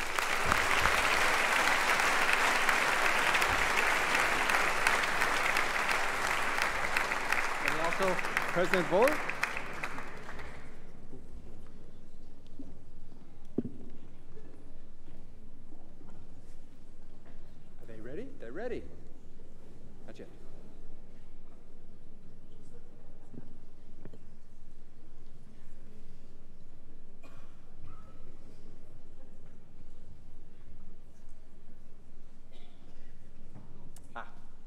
And also President Bull. Are they ready? They're ready. Not yet. Ah.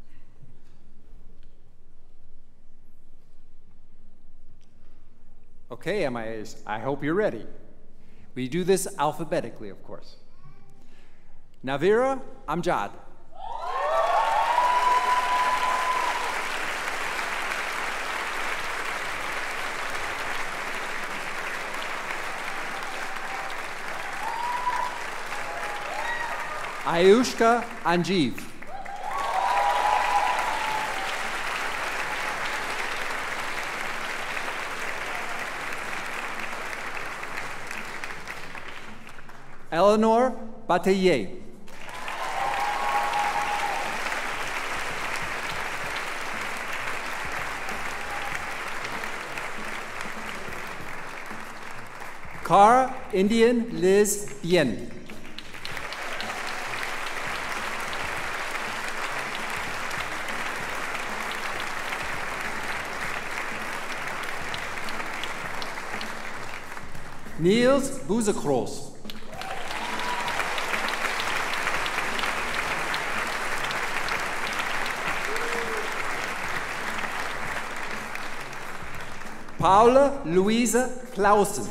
Okay, M I As, I hope you're ready. We do this alphabetically, of course. Navira Amjad. Ayushka Anjeev. Eleanor Bataille. Cara Indian Liz Bien. Niels Buzekroos. Paula Louise Clausen.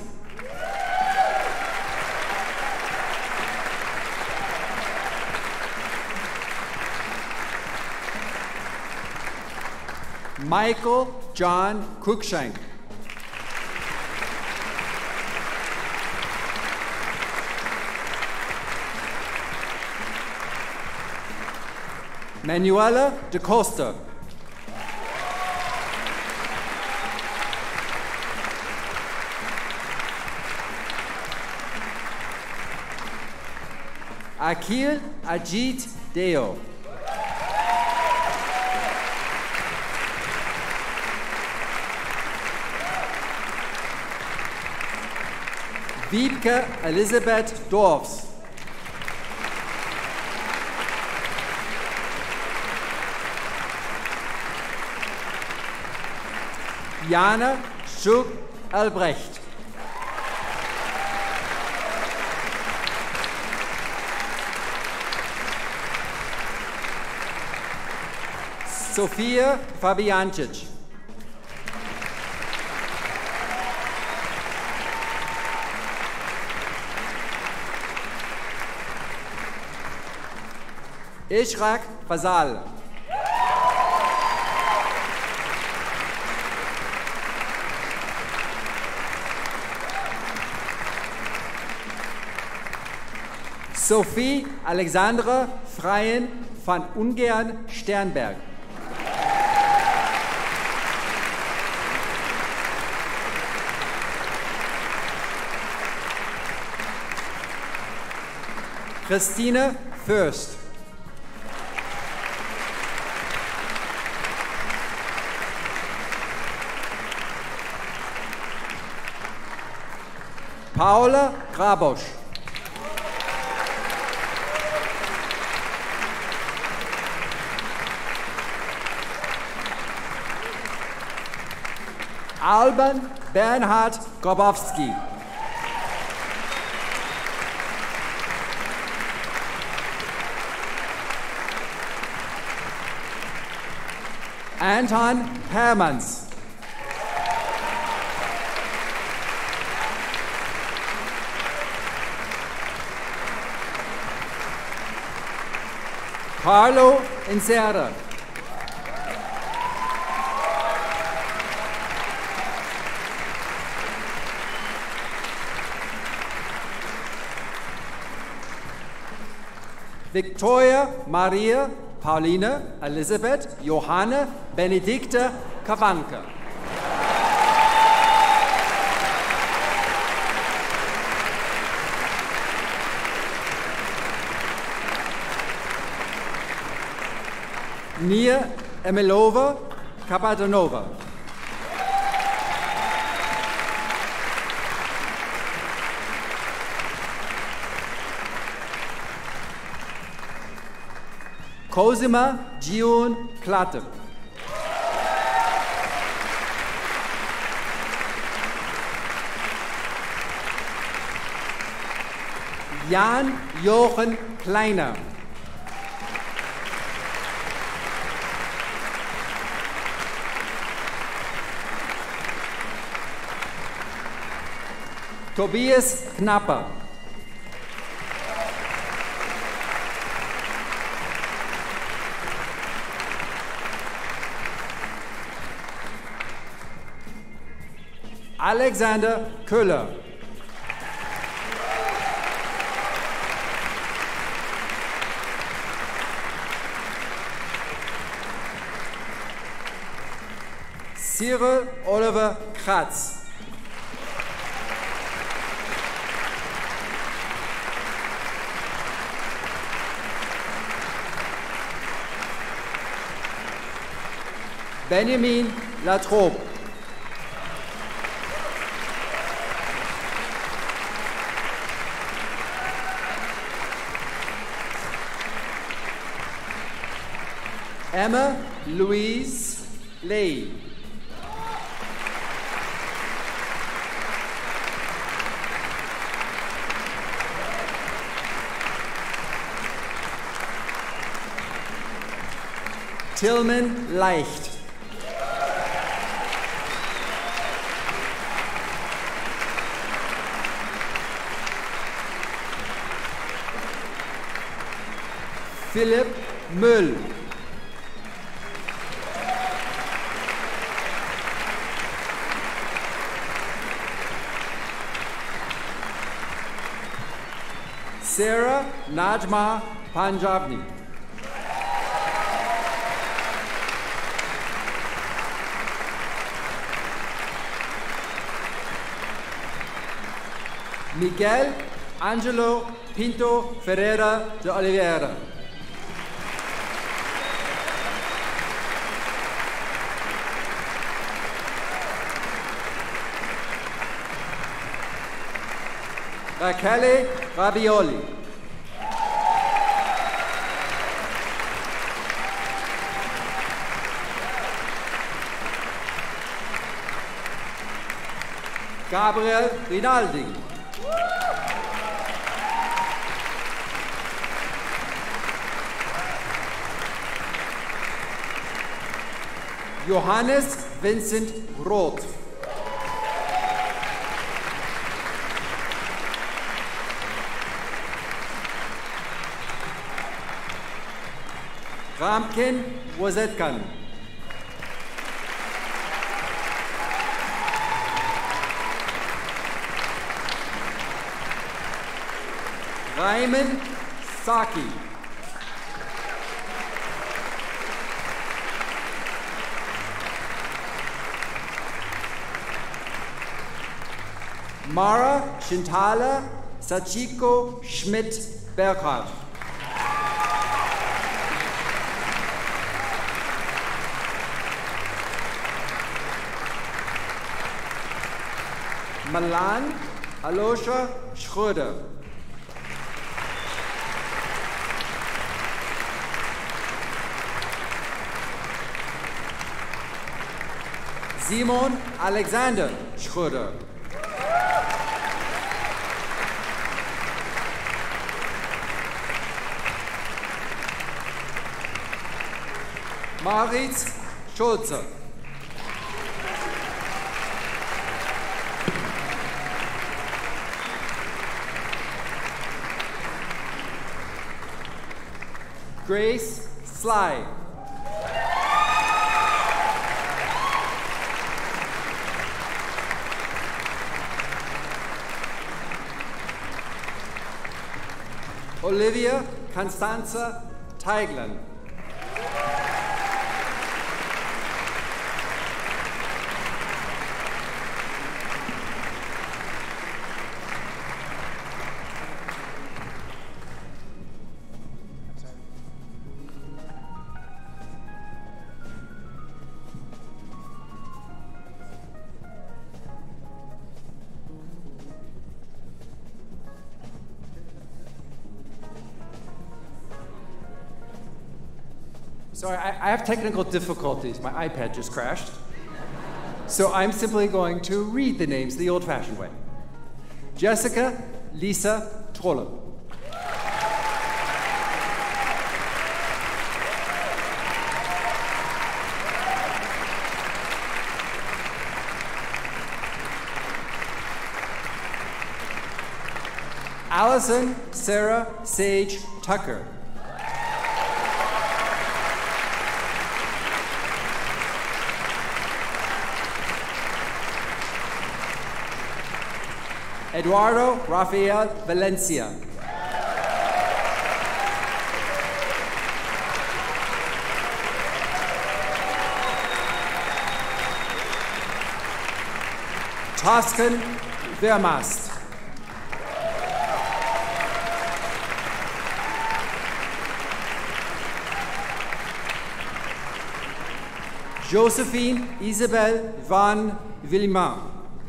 Michael John Cruikshank. Manuela de Costa. Akil Ajit Deo. Wiebke Elisabeth Dorfs. Jana Schuk Albrecht. Sofia Fabiancic. Ishrak Fazal. Sophie Alexandra Freien van Ungern Sternberg. Christine Fürst. Paula Grabosch. Alban Bernhard Grabowski. Anton Hermans. Carlo Insera. Victoria Maria Pauline Elisabeth Johanne Benedikte Kavanke. Nia Emilova Kapadanova. Cosima Gion Klatte. Jan Jochen Kleiner. Tobias Knapper. Alexander Köhler. Cyril Oliver Kratz. Benjamin Latrobe. Emma Louise Lay. Tillman Leicht. Philipp Müll. Sarah Najma Panjabni. Miguel Angelo Pinto Ferreira de Oliveira. Rachele Ravioli. Gabriel Rinaldi. Johannes Vincent Roth. Ramkin Wozetkan. Raymond Saki. Mara Shintala Sachiko Schmidt-Berghardt. Malan Alosha Schröder. Simon Alexander Schröder. Maritz Schulze. Grace Sly. Olivia Constanza Teiglen. Sorry, I, I have technical difficulties. My iPad just crashed. So I'm simply going to read the names the old-fashioned way. Jessica Lisa Trolle. Allison Sarah Sage Tucker. Eduardo Rafael Valencia. Toscan Wehrmast. Josephine Isabel van Villemont.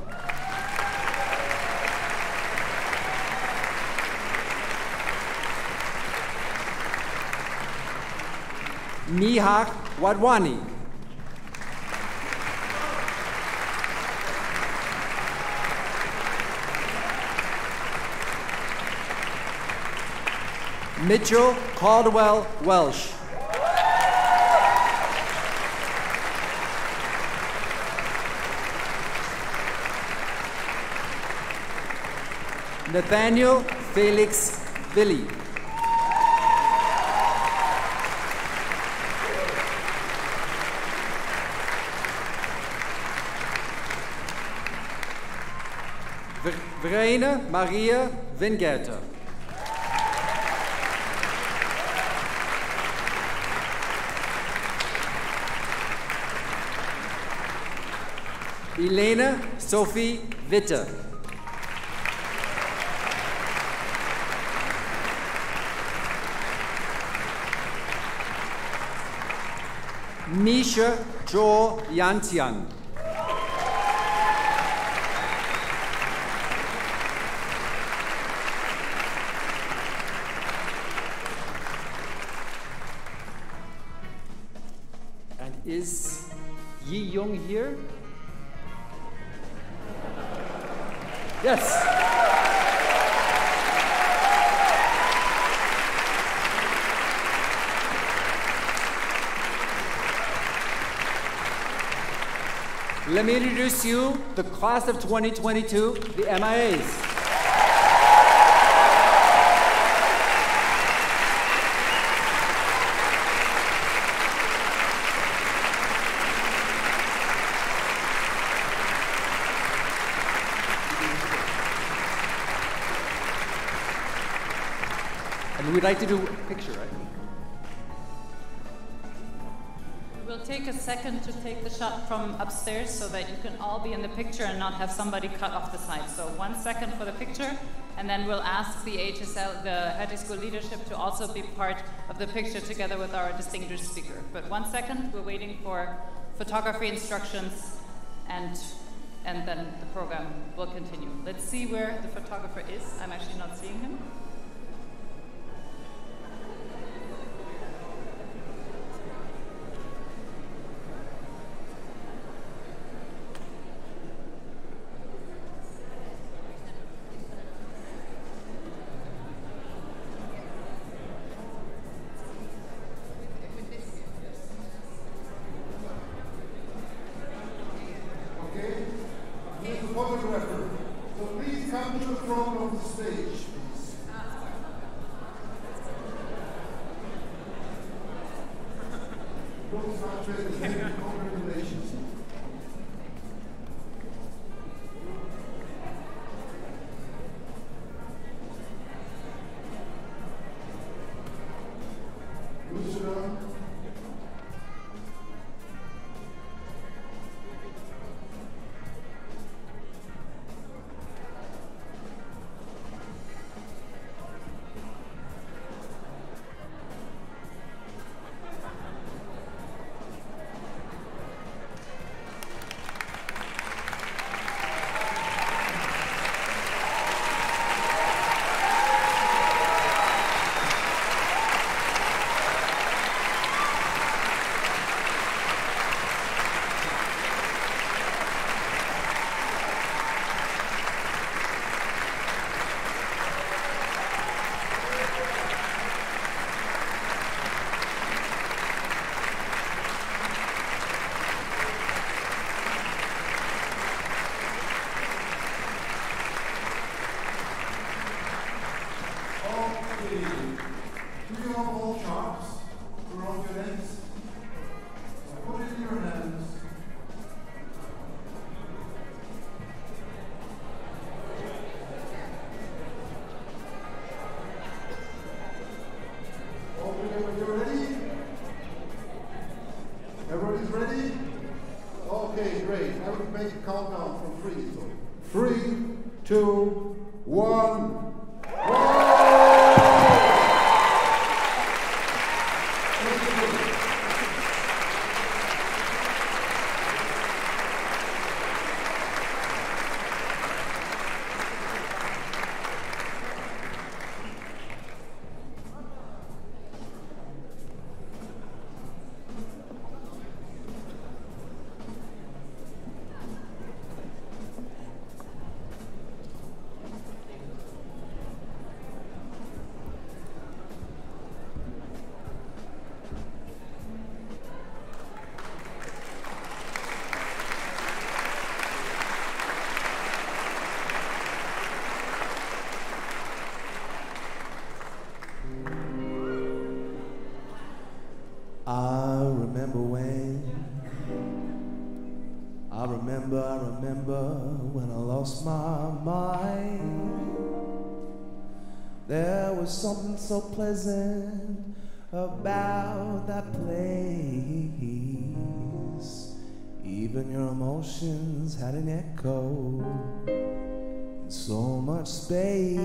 Mihak Wadwani. Mitchell Caldwell Welsh. Nathaniel Felix Billy. Verena Maria Wingärter. Elena Sophie Witte. Misha Jo Yantian. And is Yi Young here? Yes. Let me introduce you the class of twenty twenty-two, the M I As. And we'd like to do a picture, right? We'll take a second to take the shot from upstairs so that you can all be in the picture and not have somebody cut off the side. So one second for the picture, and then we'll ask the H S L, the Hertie School leadership, to also be part of the picture together with our distinguished speaker. But one second, we're waiting for photography instructions and and then the program will continue. Let's see where the photographer is. I'm actually not seeing him. Photographer. So please come to the front of the stage, please. Congratulations. Lucia. Countdown from three. So three, two, one. I remember when, I remember, I remember when I lost my mind. There was something so pleasant about that place. Even your emotions had an echo in so much space.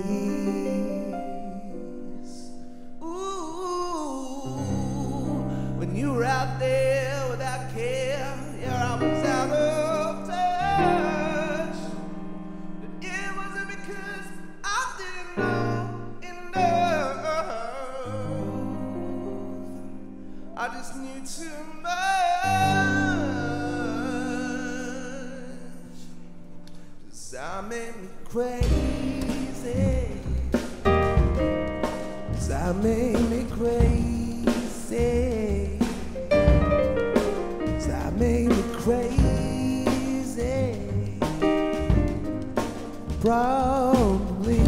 When you were out there without care, yeah, I was out of touch. But it wasn't because I didn't know enough. I just knew too much. 'Cause I made me crazy. 'Cause I made me crazy. That made me crazy, probably.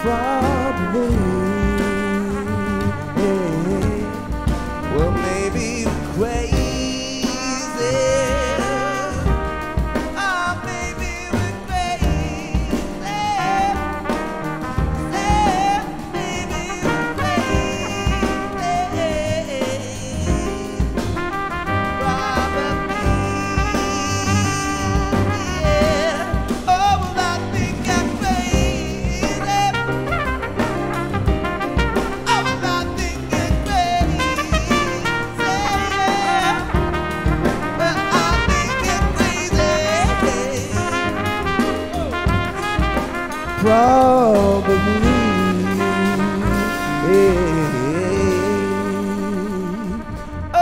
probably. Well, maybe you're crazy. Oh, maybe we're crazy. Say, maybe you're crazy. Probably. Yeah. Oh, well, I think I'm crazy. Oh, well, I think it's crazy. Yeah. But I think it's crazy. Probably. Yeah. Oh,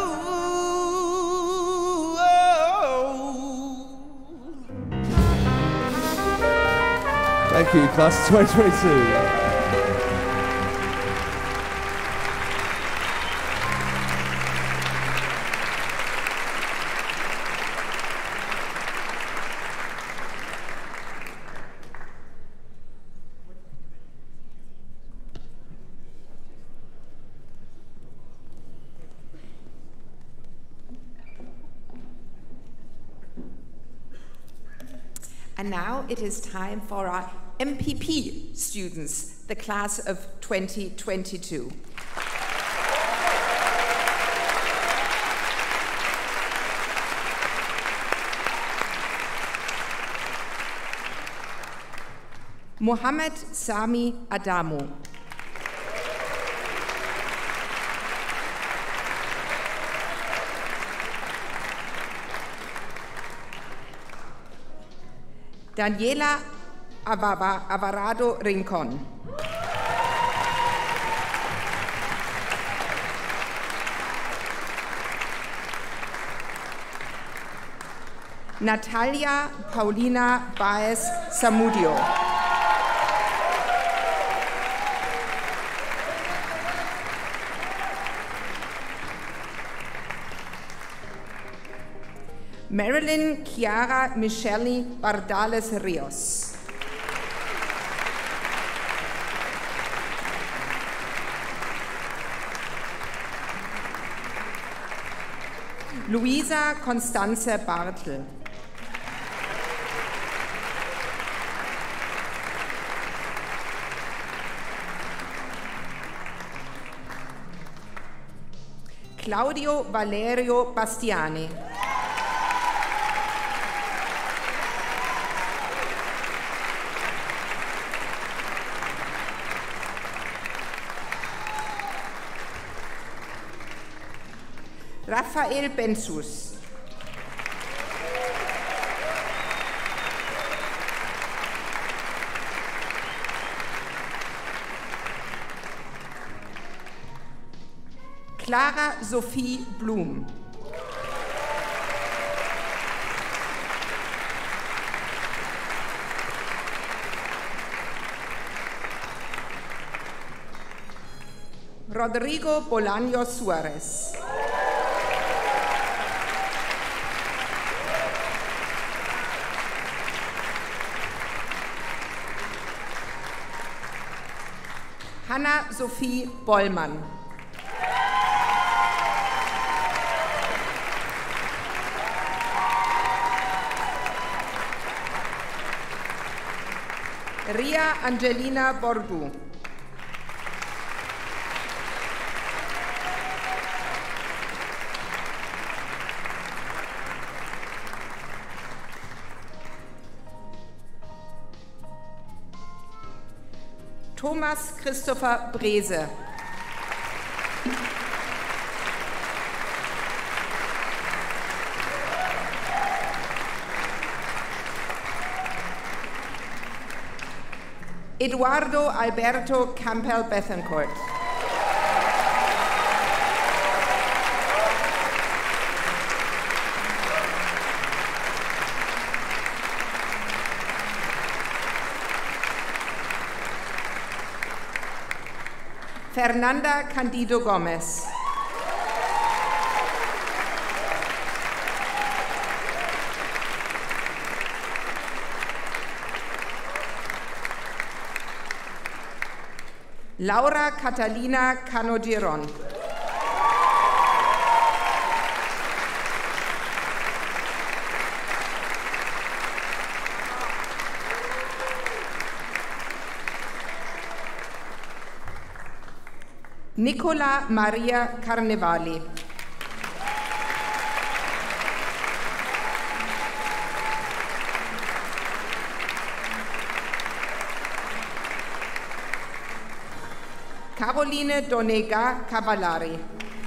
oh. Thank you, class of twenty twenty-two. And now it is time for our M P P students, the class of twenty twenty-two. Mohammed Sami Adamu. Daniela Avava, Avarado Rincon. Natalia Paulina Baez Samudio. Marilyn Chiara Micheli Bardales Rios. Luisa Constanze Bartel. Claudio Valerio Bastiani. Rafael Benzus. Clara Sophie Blum. Rodrigo Bolaño Suarez. Hanna Sophie Bollmann. Ria Angelina Borbu. Thomas Christopher Brese. Eduardo Alberto Campbell Bethencourt. Fernanda Candido Gomez. Laura Catalina Canodiron. Nicola Maria Carnevali. Caroline Donega Cavallari.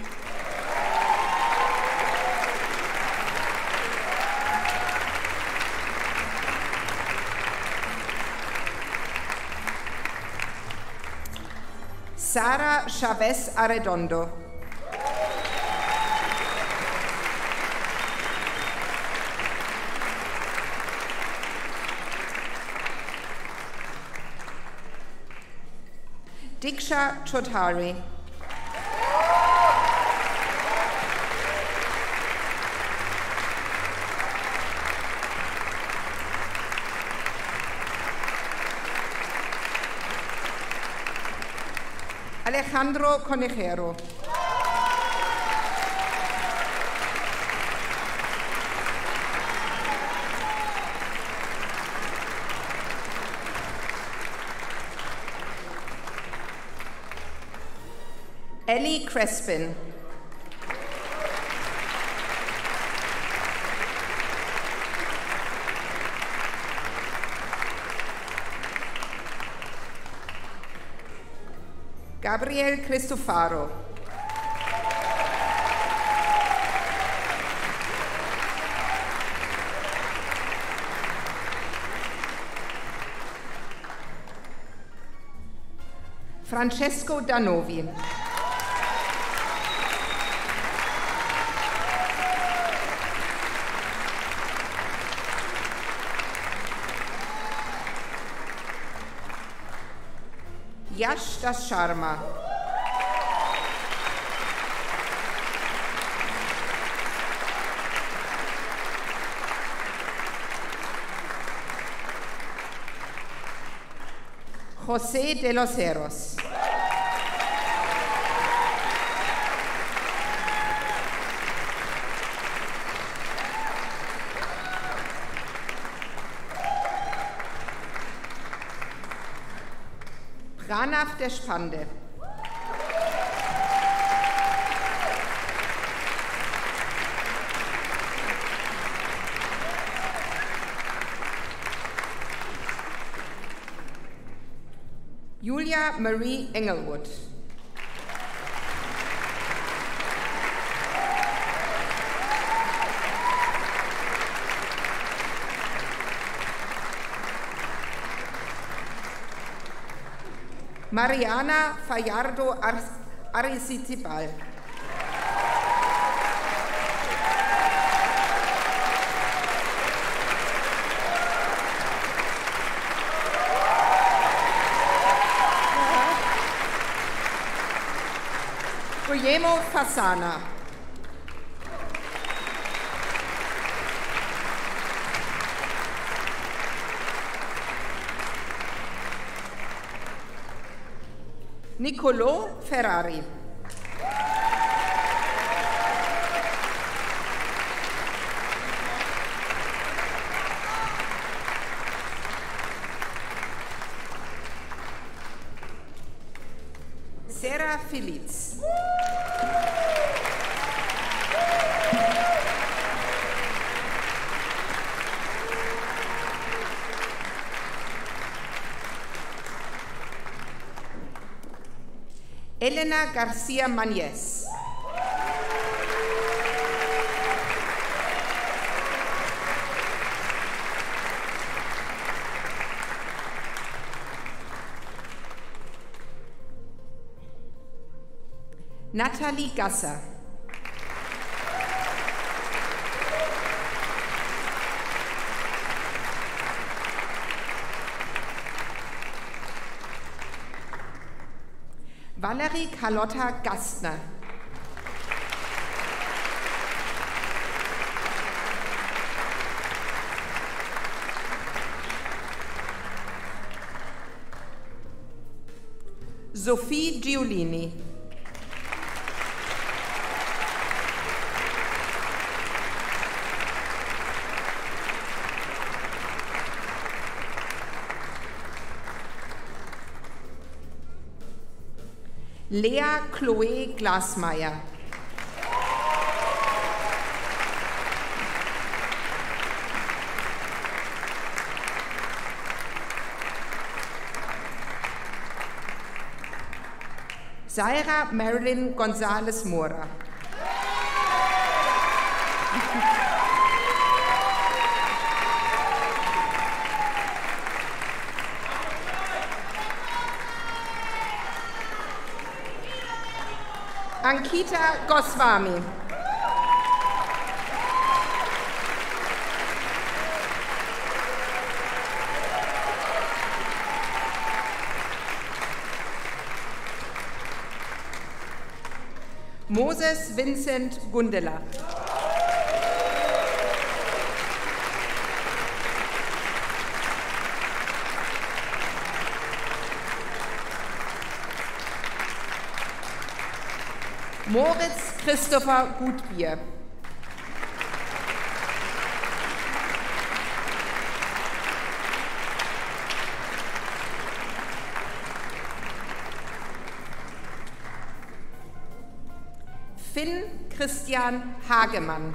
Sara Chavez Arredondo. Diksha Chaudhary. Alejandro Conejero. Ellie Crespin. Gabriel Cristofaro. Francesco Danovi. Yash Das Sharma. José de los Heros. Pranav Deshpande. Julia Marie Engelwood. Mariana Fallardo Aricitibal. Guillermo Fasana. Niccolò Ferrari. Sarah Feliz. Elena Garcia Mañez. Natalie Gasser. Valerie Carlotta Gastner. Sophie Giulini. Lea Chloe Glasmeier. Zaira Marilyn Gonzalez Mora. Ankita Goswami. Moses Vincent Gundela. Moritz Christopher Gutbier. Finn Christian Hagemann.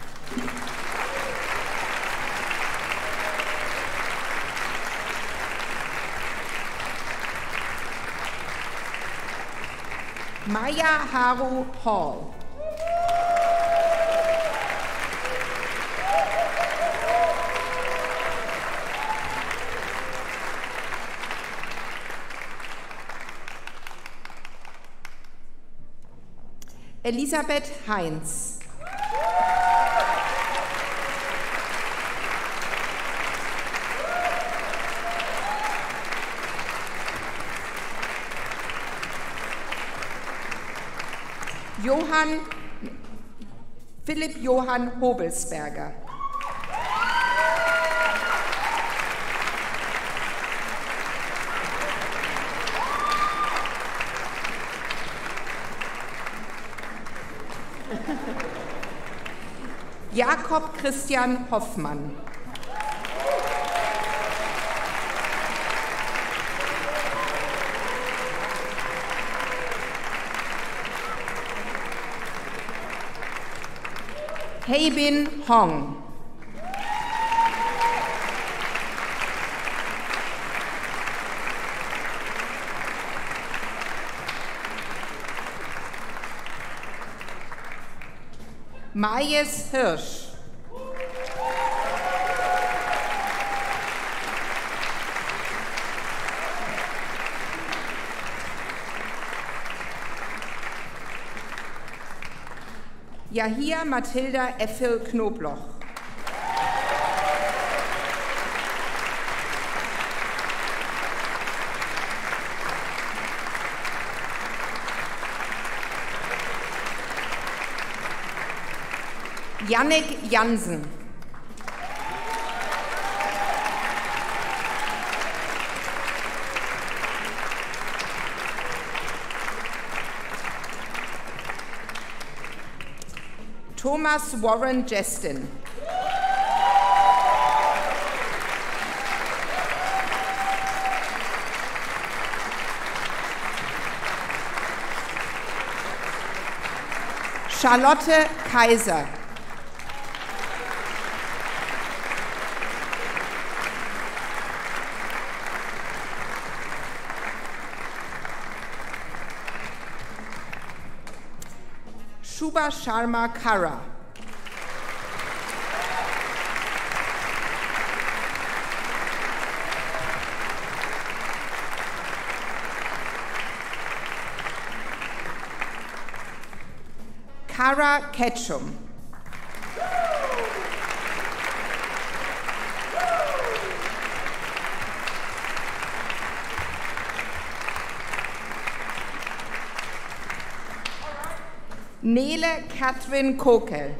Maya Haru Hall. Elisabeth Heinz. Johann, Philipp Johann Hobelsberger. Jakob Christian Hoffmann. Heibin Hong. Majes Hirsch. Yahia Mathilda Effel Knobloch. Jannik Jansen. Thomas Warren Jestin. Charlotte Kaiser. Shubha Sharma Kara. Kara Ketchum. Nele Catherine Kokel.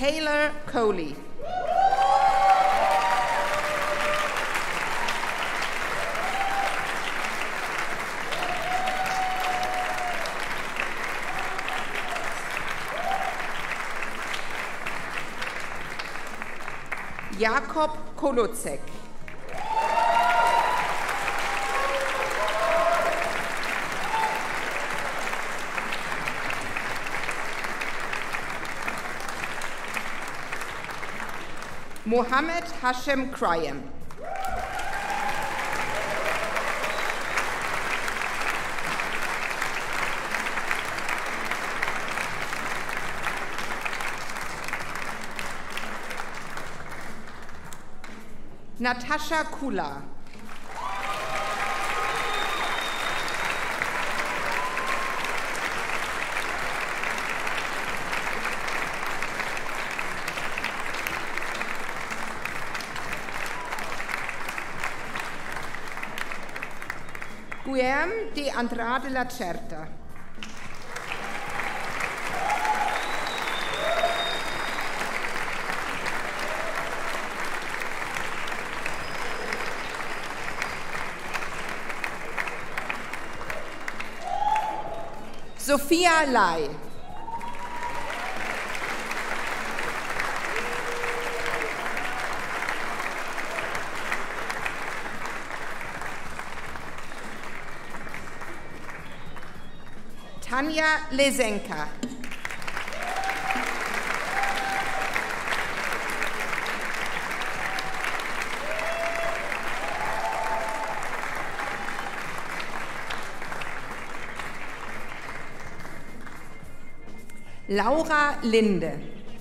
Taylor Coley. Jakob Kolocek. Mohammed Hashem Krayem. Natascha Kula. Guillaume de Andrade La Certa. Sophia Lai. Tanja Lesenka. Laura Linde.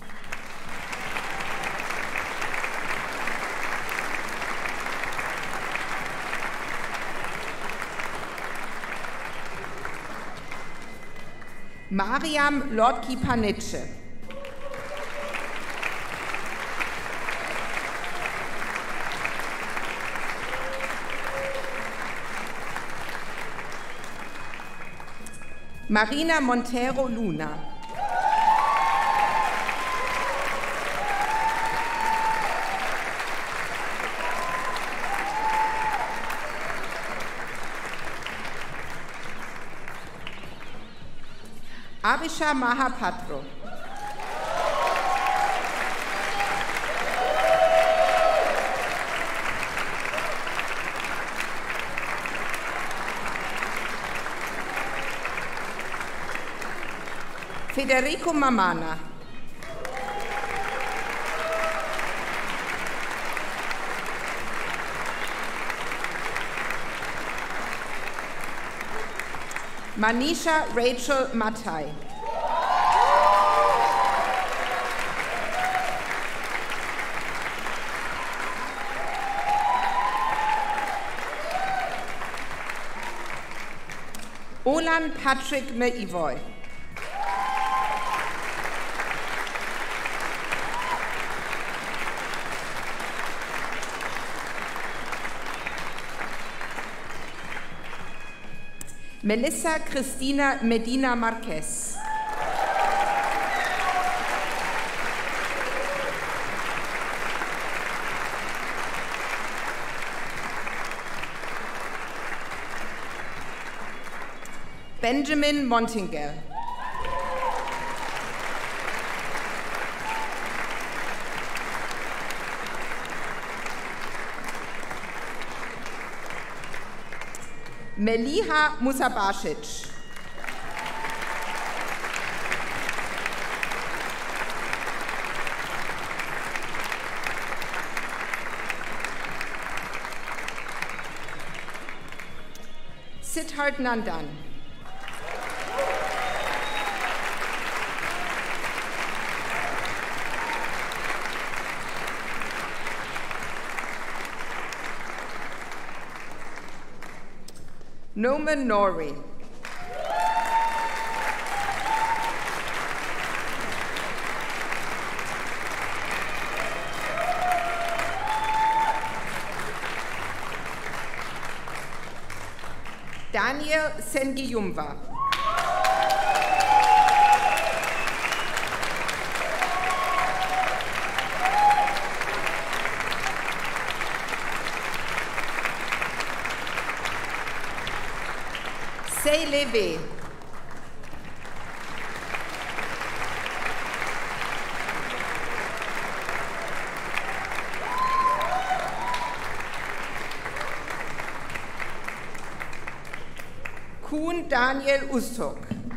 Mariam Lotki-Panitsche. Marina Montero Luna. Abhisha Mahapatro. Federico Mamana. Manisha Rachel Matai. Olan Patrick Meivoy. Melissa Cristina Medina Marquez. Benjamin Montinger. Meliha Musabasic. Siddharth Nandan. Noman Nori. Daniel Sengiyumva. Marseille Levé. Kuhn Daniel Ustok.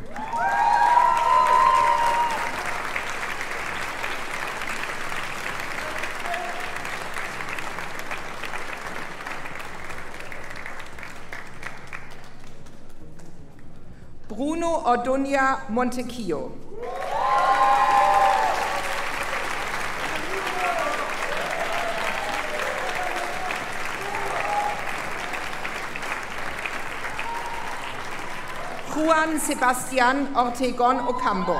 Bruno Orduña Montecchio. Juan Sebastián Ortegón Ocampo.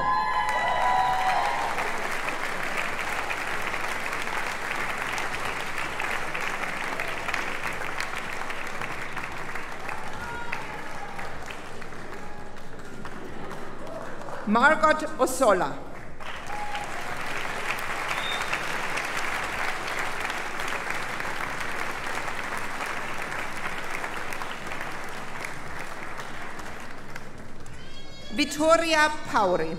Margot Osola. Vittoria Pauri.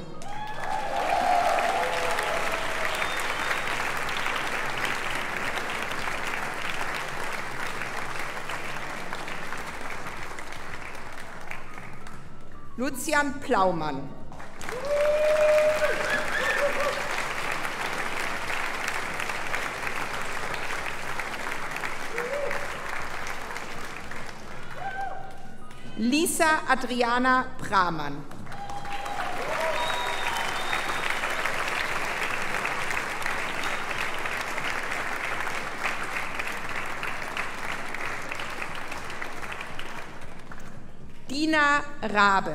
Lucian Plaumann. Lisa Adriana Pramann. Dina Rabe.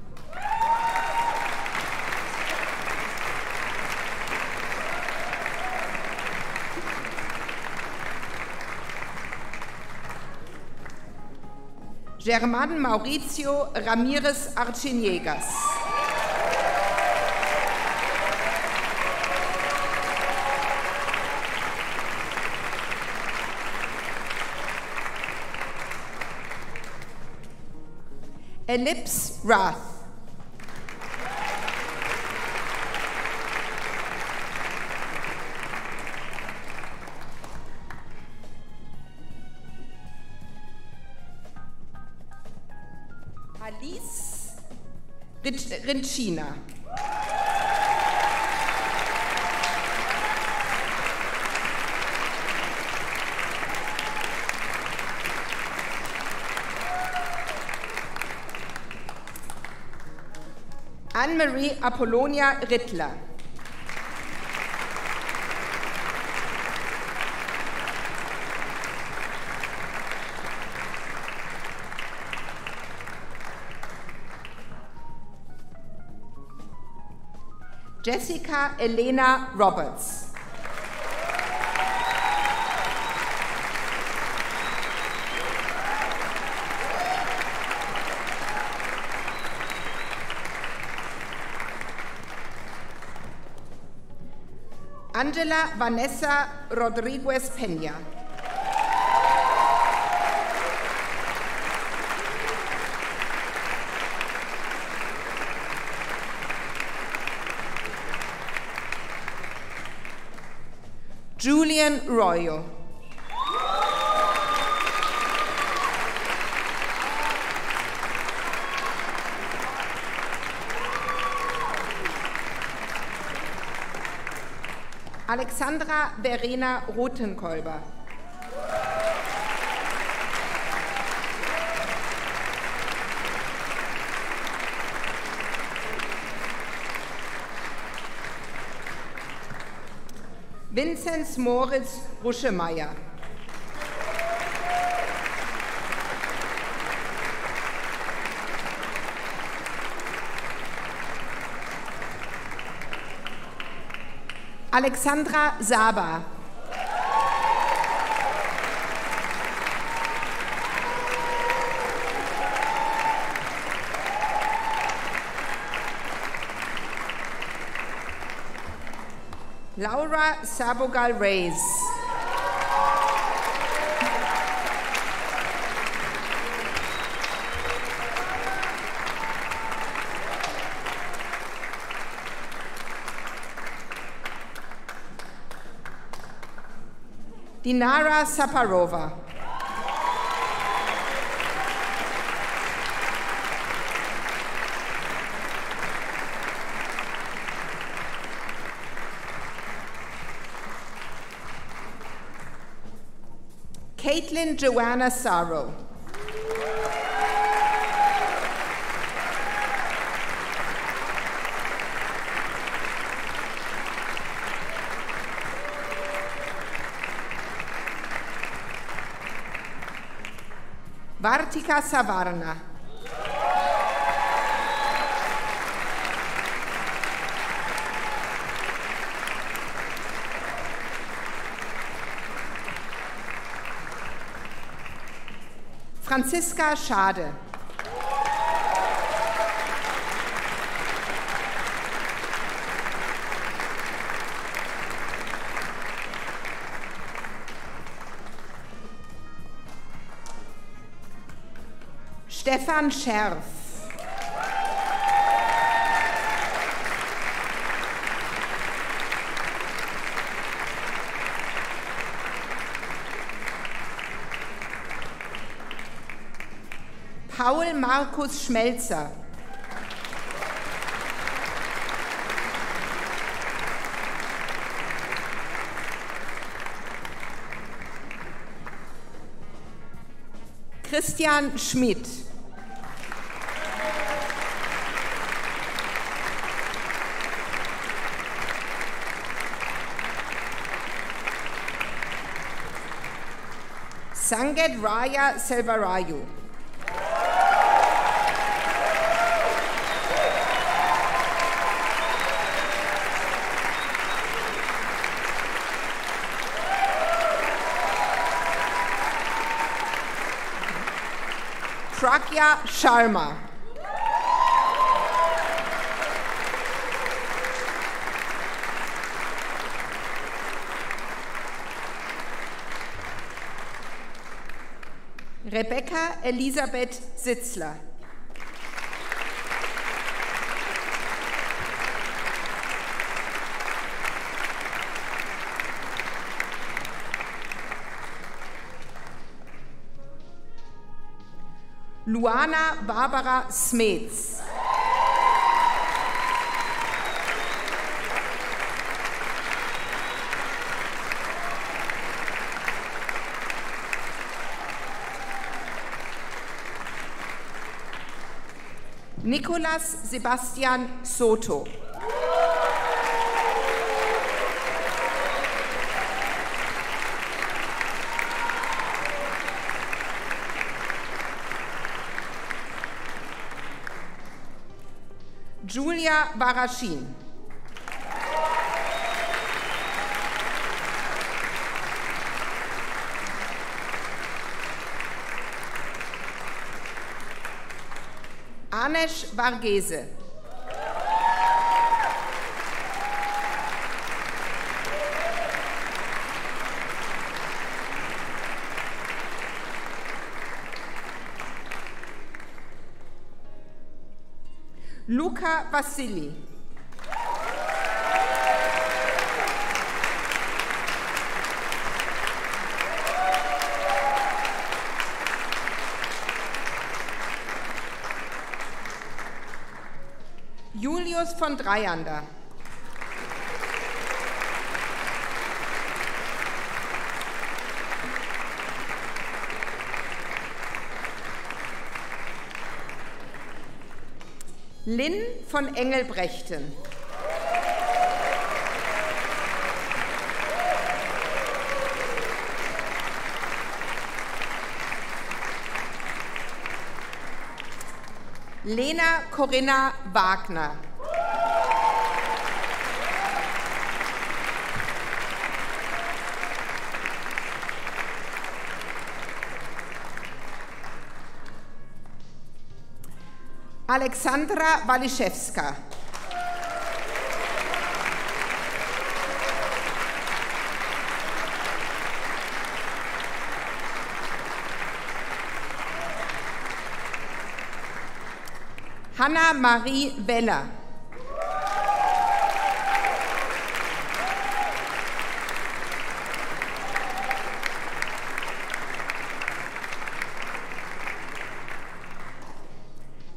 Germán Mauricio Ramírez Archiniegas. Ellipse Rath. Alice Rincina. Anne-Marie Apollonia Rittler. Jessica Elena Roberts. Angela Vanessa Rodriguez Peña. Julian Royo. Alexandra Verena Rothenkolber. Vinzenz Moritz Ruschemeyer. Alexandra Saba. Laura Sabogal Reyes. Dinara Saparova. Caitlin Joanna Saro. Vartika Savarna. Franziska Schade. Stefan Scherf. Paul Markus Schmelzer. Christian Schmidt. Sanget Raya Selvarayu. Pragya Sharma. Rebecca Elisabeth Sitzler. Luana Barbara Smets. Nicolas Sebastian Soto. Julia Barashin. Anesh Varghese. Luca Vassili. Julius von Dreyander. Lynn von Engelbrechten. Lena Corinna Wagner. Alexandra Waliszewska. Hanna Marie Weller.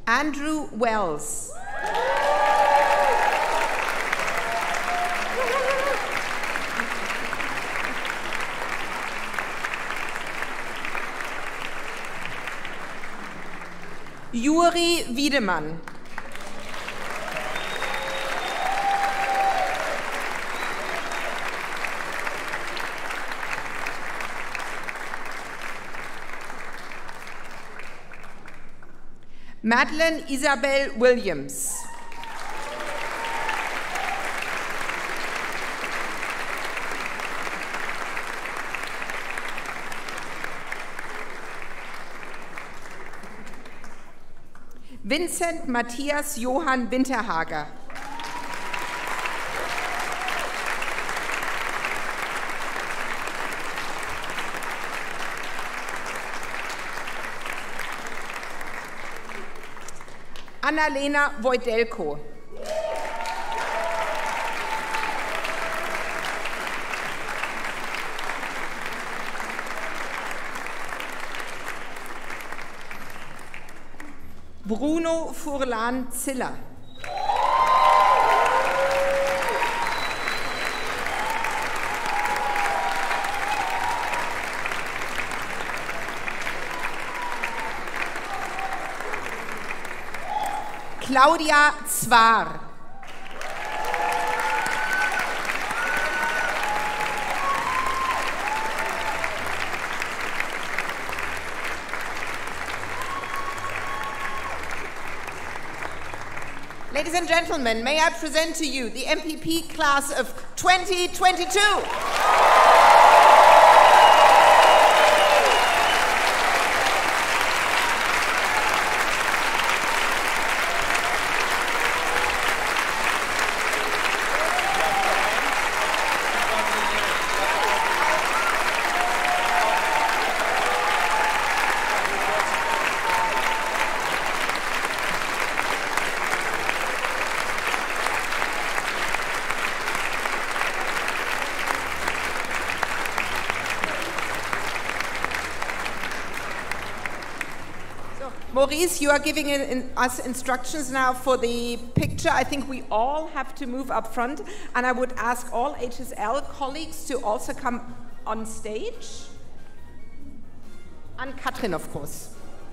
Andrew Wells. Juri Wiedemann. Madeleine Isabel Williams. Vincent Matthias Johann Winterhager. Annalena Wojdelko. Bruno Furlan-Ziller. Claudia Zwar. Ladies and gentlemen, may I present to you the M P P class of twenty twenty-two. Maurice, you are giving in, in us instructions now for the picture. I think we all have to move up front, and I would ask all H S L colleagues to also come on stage. And Katrin, of course.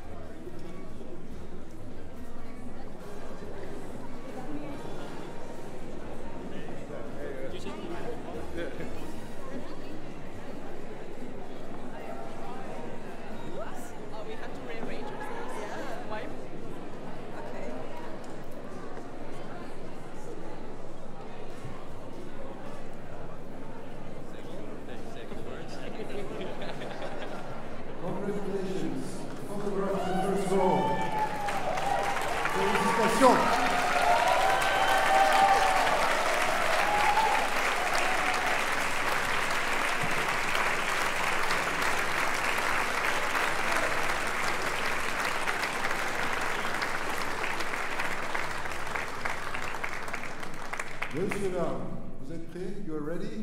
Monsieur, vous êtes prêts? You are ready?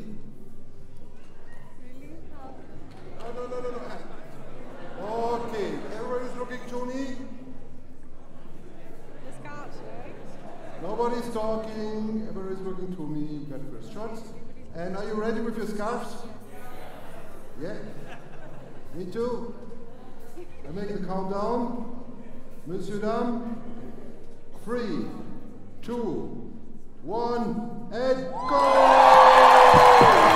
No, no, no, no, no. Okay, everybody's looking to me. Nobody's talking, everybody's looking to me. You got first shots. And are you ready with your scarves? Yeah? Me too. I make the countdown. Monsieur, dame. Three, two, one, and go!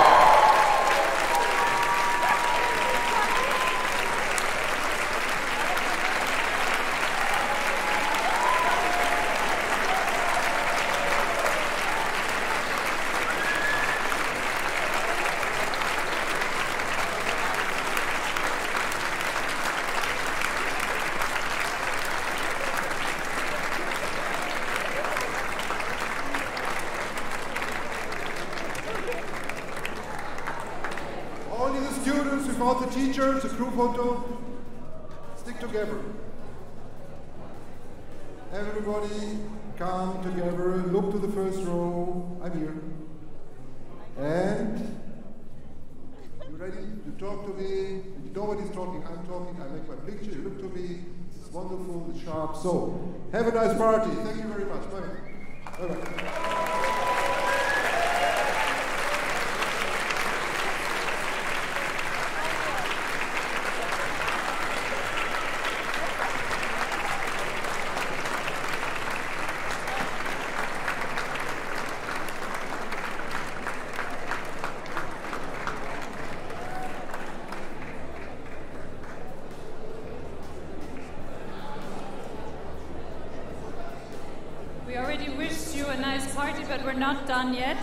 The teachers, the crew photo, stick together. Everybody come together, look to the first row. I'm here. And you ready? You talk to me. Nobody's talking, I'm talking. I make my picture, you look to me. wonderful, it's sharp. So, have a nice party. Thank you very much. Bye. Bye-bye. We already wished you a nice party, but we're not done yet.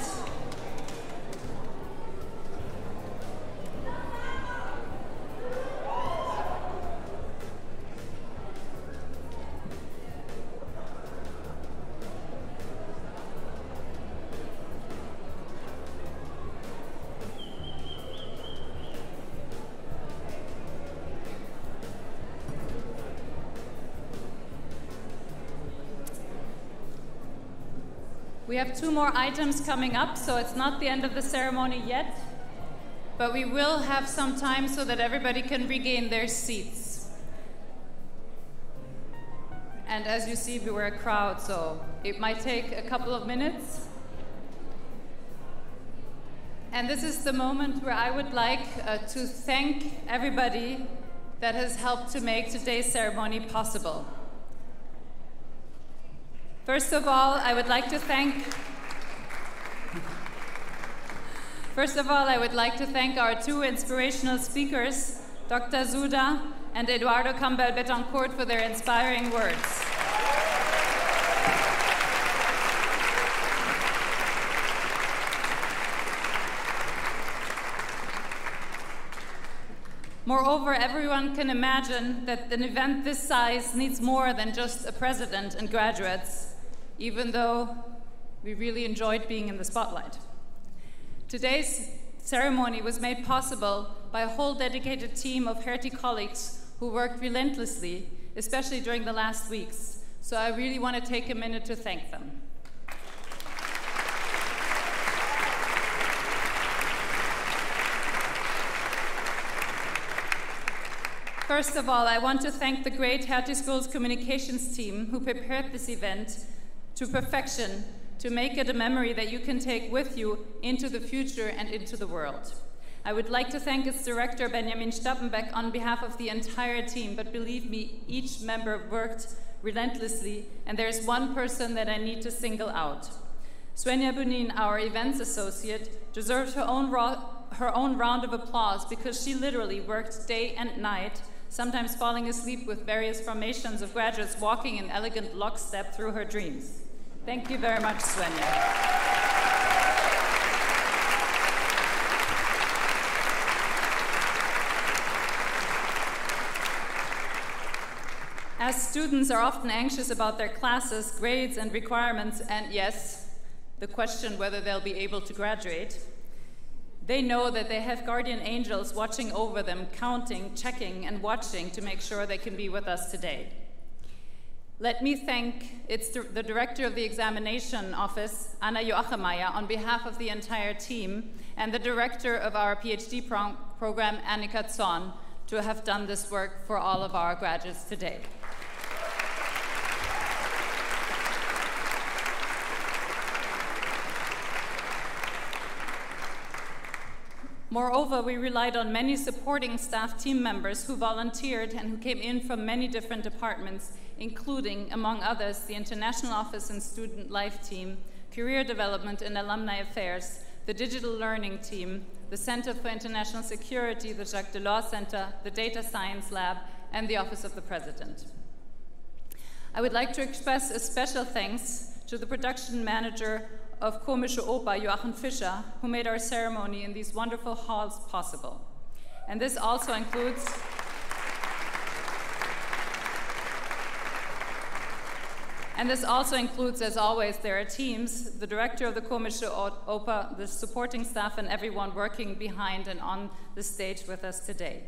We have two more items coming up, so it's not the end of the ceremony yet, but we will have some time so that everybody can regain their seats. And as you see, we were a crowd, so it might take a couple of minutes. And this is the moment where I would like uh, to thank everybody that has helped to make today's ceremony possible. First of all, I would like to thank First of all, I would like to thank our two inspirational speakers, Doctor Zuda and Eduardo Campbell Betancourt, for their inspiring words. Moreover, everyone can imagine that an event this size needs more than just a president and graduates, even though we really enjoyed being in the spotlight. Today's ceremony was made possible by a whole dedicated team of Hertie colleagues who worked relentlessly, especially during the last weeks. So I really want to take a minute to thank them. First of all, I want to thank the great Hertie School's communications team who prepared this event to perfection to make it a memory that you can take with you into the future and into the world. I would like to thank its director, Benjamin Stappenbeck, on behalf of the entire team, but believe me, each member worked relentlessly, and there's one person that I need to single out. Svenja Bunin, our events associate, deserves her own, her own round of applause because she literally worked day and night, sometimes falling asleep with various formations of graduates walking in elegant lockstep through her dreams. Thank you very much, Svenja. As students are often anxious about their classes, grades, and requirements, and yes, the question whether they'll be able to graduate, they know that they have guardian angels watching over them, counting, checking, and watching to make sure they can be with us today. Let me thank it's the Director of the Examination Office, Anna Joachimaya, on behalf of the entire team, and the Director of our PhD pro program, Annika Zorn, to have done this work for all of our graduates today. Moreover, we relied on many supporting staff team members who volunteered and who came in from many different departments, including, among others, the International Office and Student Life Team, Career Development and Alumni Affairs, the Digital Learning Team, the Center for International Security, the Jacques Delors Center, the Data Science Lab, and the Office of the President. I would like to express a special thanks to the production manager of Komische Oper, Joachim Fischer, who made our ceremony in these wonderful halls possible. And this also includes And this also includes, as always, their teams, the director of the Komische Oper, the supporting staff, and everyone working behind and on the stage with us today.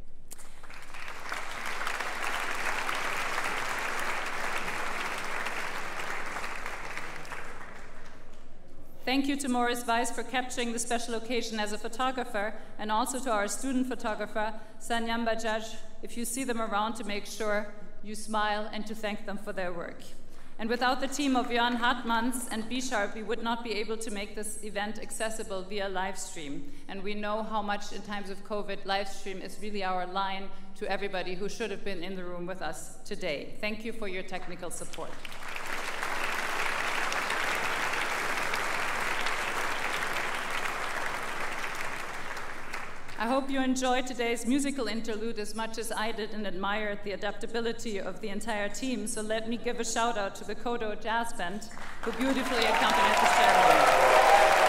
Thank you to Morris Weiss for capturing the special occasion as a photographer, and also to our student photographer, Sanyam Bajaj, if you see them around, to make sure you smile, and to thank them for their work. And without the team of Jan Hartmans and B-Sharp, we would not be able to make this event accessible via live stream. And we know how much in times of COVID, live stream is really our line to everybody who should have been in the room with us today. Thank you for your technical support. I hope you enjoyed today's musical interlude as much as I did and admired the adaptability of the entire team. So let me give a shout out to the Kodo Jazz Band, who beautifully accompanied the ceremony.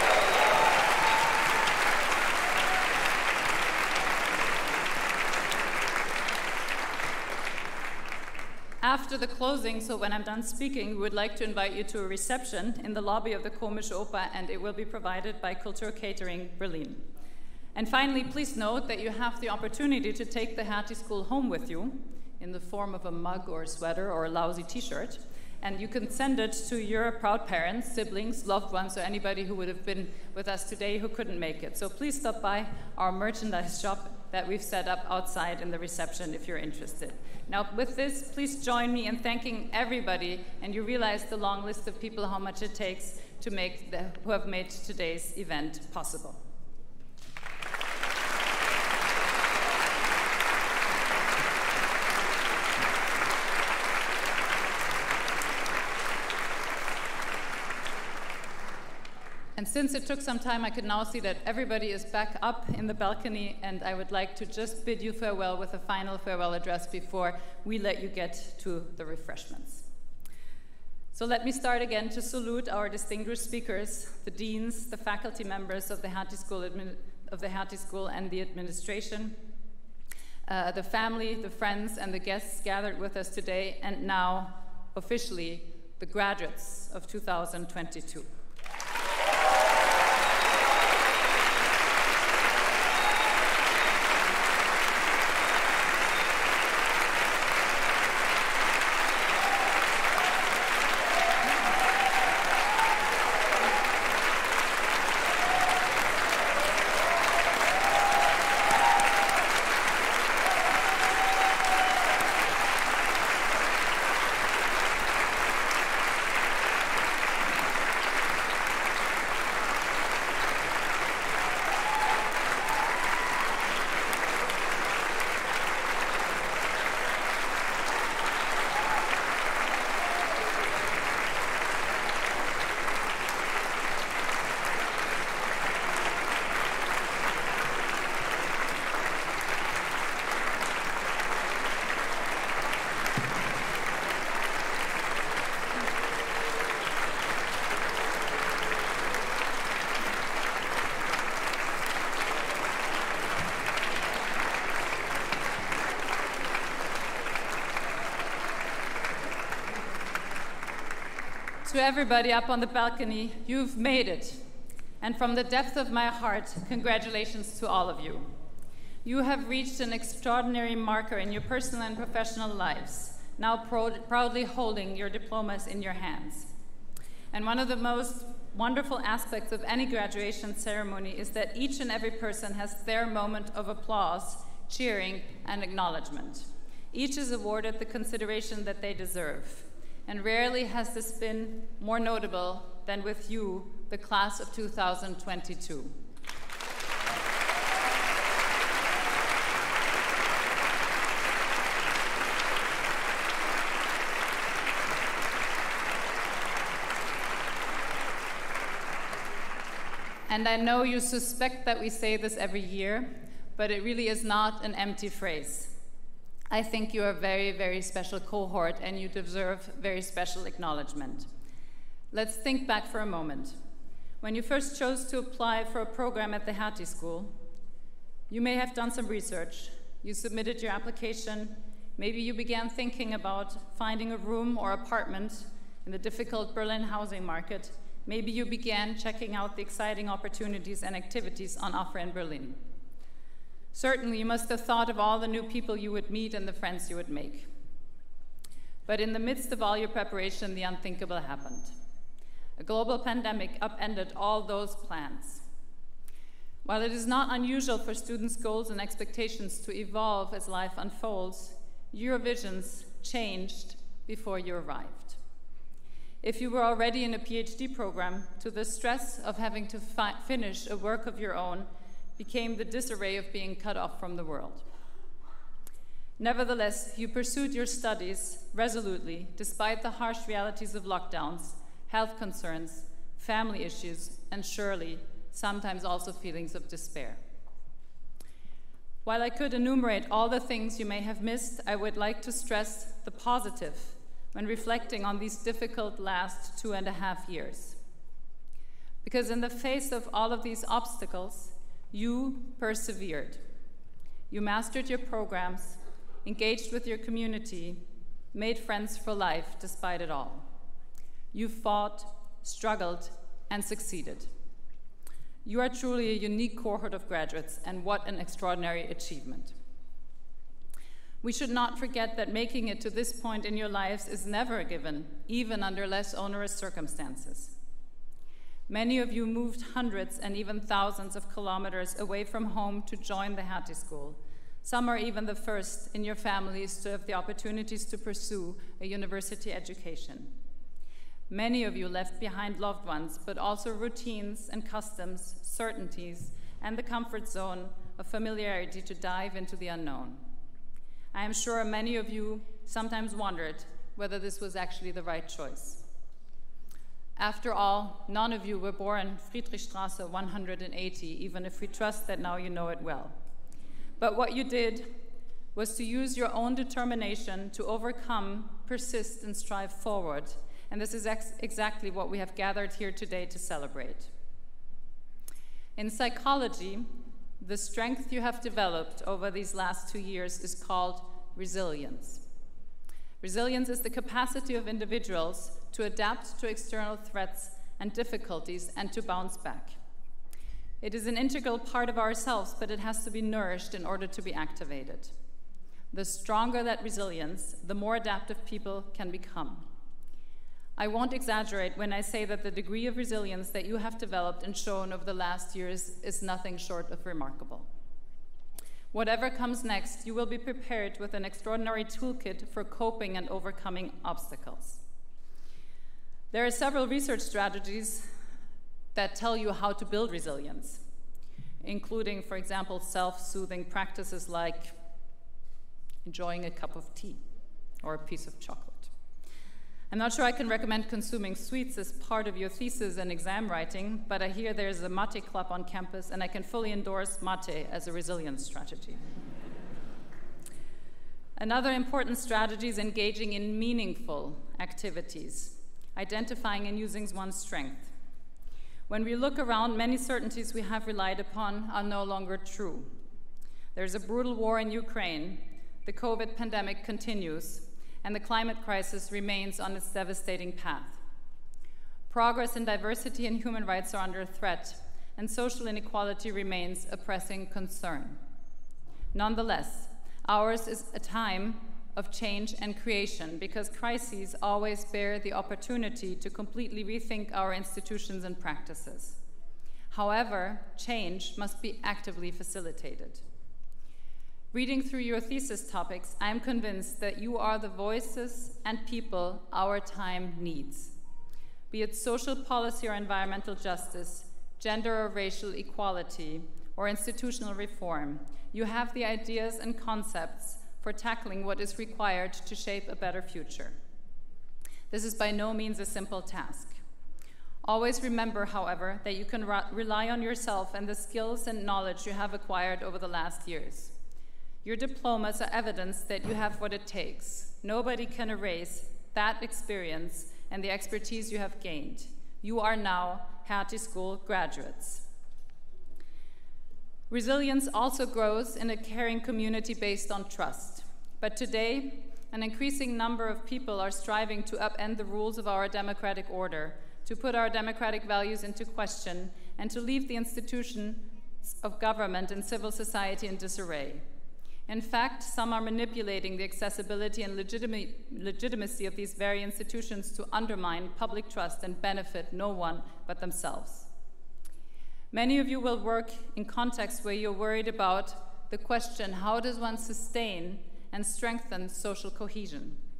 After the closing, so when I'm done speaking, we would like to invite you to a reception in the lobby of the Komische Oper, and it will be provided by Kultur Catering Berlin. And finally, please note that you have the opportunity to take the Hertie School home with you in the form of a mug or a sweater or a lousy t-shirt. And you can send it to your proud parents, siblings, loved ones, or anybody who would have been with us today who couldn't make it. So please stop by our merchandise shop that we've set up outside in the reception if you're interested. Now, with this, please join me in thanking everybody, and you realize the long list of people, how much it takes to make the, who have made today's event possible. And since it took some time, I could now see that everybody is back up in the balcony, and I would like to just bid you farewell with a final farewell address before we let you get to the refreshments. So let me start again to salute our distinguished speakers, the deans, the faculty members of the Hertie School, of the Hertie School and the administration, uh, the family, the friends, and the guests gathered with us today, and now, officially, the graduates of two thousand twenty-two. To everybody up on the balcony, you've made it. And from the depth of my heart, congratulations to all of you. You have reached an extraordinary marker in your personal and professional lives, now proud, proudly holding your diplomas in your hands. And one of the most wonderful aspects of any graduation ceremony is that each and every person has their moment of applause, cheering, and acknowledgement. Each is awarded the consideration that they deserve. And rarely has this been more notable than with you, the class of two thousand twenty-two. And I know you suspect that we say this every year, but it really is not an empty phrase. I think you are a very, very special cohort, and you deserve very special acknowledgement. Let's think back for a moment. When you first chose to apply for a program at the Hertie School, you may have done some research. You submitted your application. Maybe you began thinking about finding a room or apartment in the difficult Berlin housing market. Maybe you began checking out the exciting opportunities and activities on offer in Berlin. Certainly, you must have thought of all the new people you would meet and the friends you would make. But in the midst of all your preparation, the unthinkable happened. A global pandemic upended all those plans. While it is not unusual for students' goals and expectations to evolve as life unfolds, your visions changed before you arrived. If you were already in a PhD program, to the stress of having to fi finish a work of your own became the disarray of being cut off from the world. Nevertheless, you pursued your studies resolutely, despite the harsh realities of lockdowns, health concerns, family issues, and surely, sometimes also feelings of despair. While I could enumerate all the things you may have missed, I would like to stress the positive when reflecting on these difficult last two and a half years. Because in the face of all of these obstacles, you persevered. You mastered your programs, engaged with your community, made friends for life despite it all. You fought, struggled, and succeeded. You are truly a unique cohort of graduates, and what an extraordinary achievement. We should not forget that making it to this point in your lives is never a given, even under less onerous circumstances. Many of you moved hundreds and even thousands of kilometers away from home to join the Hertie School. Some are even the first in your families to have the opportunities to pursue a university education. Many of you left behind loved ones, but also routines and customs, certainties, and the comfort zone of familiarity to dive into the unknown. I am sure many of you sometimes wondered whether this was actually the right choice. After all, none of you were born Friedrichstraße one hundred eighty, even if we trust that now you know it well. But what you did was to use your own determination to overcome, persist, and strive forward. And this is ex exactly what we have gathered here today to celebrate. In psychology, the strength you have developed over these last two years is called resilience. Resilience is the capacity of individuals to adapt to external threats and difficulties and to bounce back. It is an integral part of ourselves, but it has to be nourished in order to be activated. The stronger that resilience, the more adaptive people can become. I won't exaggerate when I say that the degree of resilience that you have developed and shown over the last years is nothing short of remarkable. Whatever comes next, you will be prepared with an extraordinary toolkit for coping and overcoming obstacles. There are several research strategies that tell you how to build resilience, including, for example, self-soothing practices like enjoying a cup of tea or a piece of chocolate. I'm not sure I can recommend consuming sweets as part of your thesis and exam writing, but I hear there's a mate club on campus, and I can fully endorse mate as a resilience strategy. Another important strategy is engaging in meaningful activities, identifying and using one's strength. When we look around, many certainties we have relied upon are no longer true. There's a brutal war in Ukraine, the COVID pandemic continues, and the climate crisis remains on its devastating path. Progress in diversity and human rights are under threat, and social inequality remains a pressing concern. Nonetheless, ours is a time of change and creation, because crises always bear the opportunity to completely rethink our institutions and practices. However, change must be actively facilitated. Reading through your thesis topics, I am convinced that you are the voices and people our time needs. Be it social policy or environmental justice, gender or racial equality, or institutional reform, you have the ideas and concepts for tackling what is required to shape a better future. This is by no means a simple task. Always remember, however, that you can re- rely on yourself and the skills and knowledge you have acquired over the last years. Your diplomas are evidence that you have what it takes. Nobody can erase that experience and the expertise you have gained. You are now Hertie School graduates. Resilience also grows in a caring community based on trust. But today, an increasing number of people are striving to upend the rules of our democratic order, to put our democratic values into question, and to leave the institutions of government and civil society in disarray. In fact, some are manipulating the accessibility and legitimi- legitimacy of these very institutions to undermine public trust and benefit no one but themselves. Many of you will work in contexts where you're worried about the question, how does one sustain and strengthen social cohesion?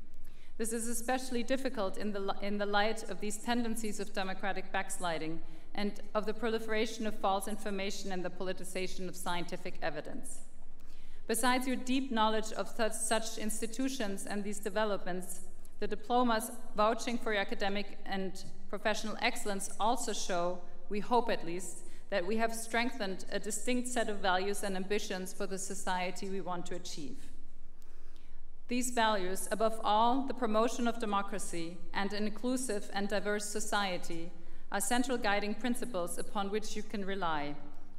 This is especially difficult in the, in the light of these tendencies of democratic backsliding and of the proliferation of false information and the politicization of scientific evidence. Besides your deep knowledge of such, such institutions and these developments, the diplomas vouching for your academic and professional excellence also show, we hope at least, that we have strengthened a distinct set of values and ambitions for the society we want to achieve. These values, above all, the promotion of democracy and an inclusive and diverse society, are central guiding principles upon which you can rely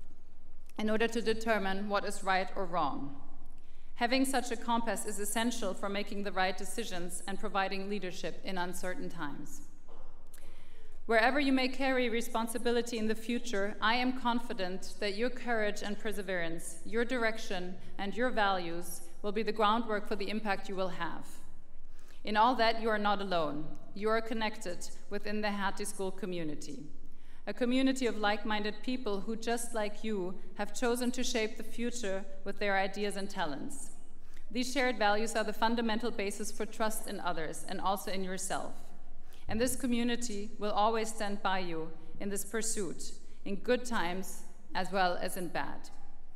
in order to determine what is right or wrong. Having such a compass is essential for making the right decisions and providing leadership in uncertain times. Wherever you may carry responsibility in the future, I am confident that your courage and perseverance, your direction, and your values will be the groundwork for the impact you will have. In all that, you are not alone. You are connected within the Hertie School community, a community of like-minded people who, just like you, have chosen to shape the future with their ideas and talents. These shared values are the fundamental basis for trust in others and also in yourself. And this community will always stand by you in this pursuit, in good times as well as in bad.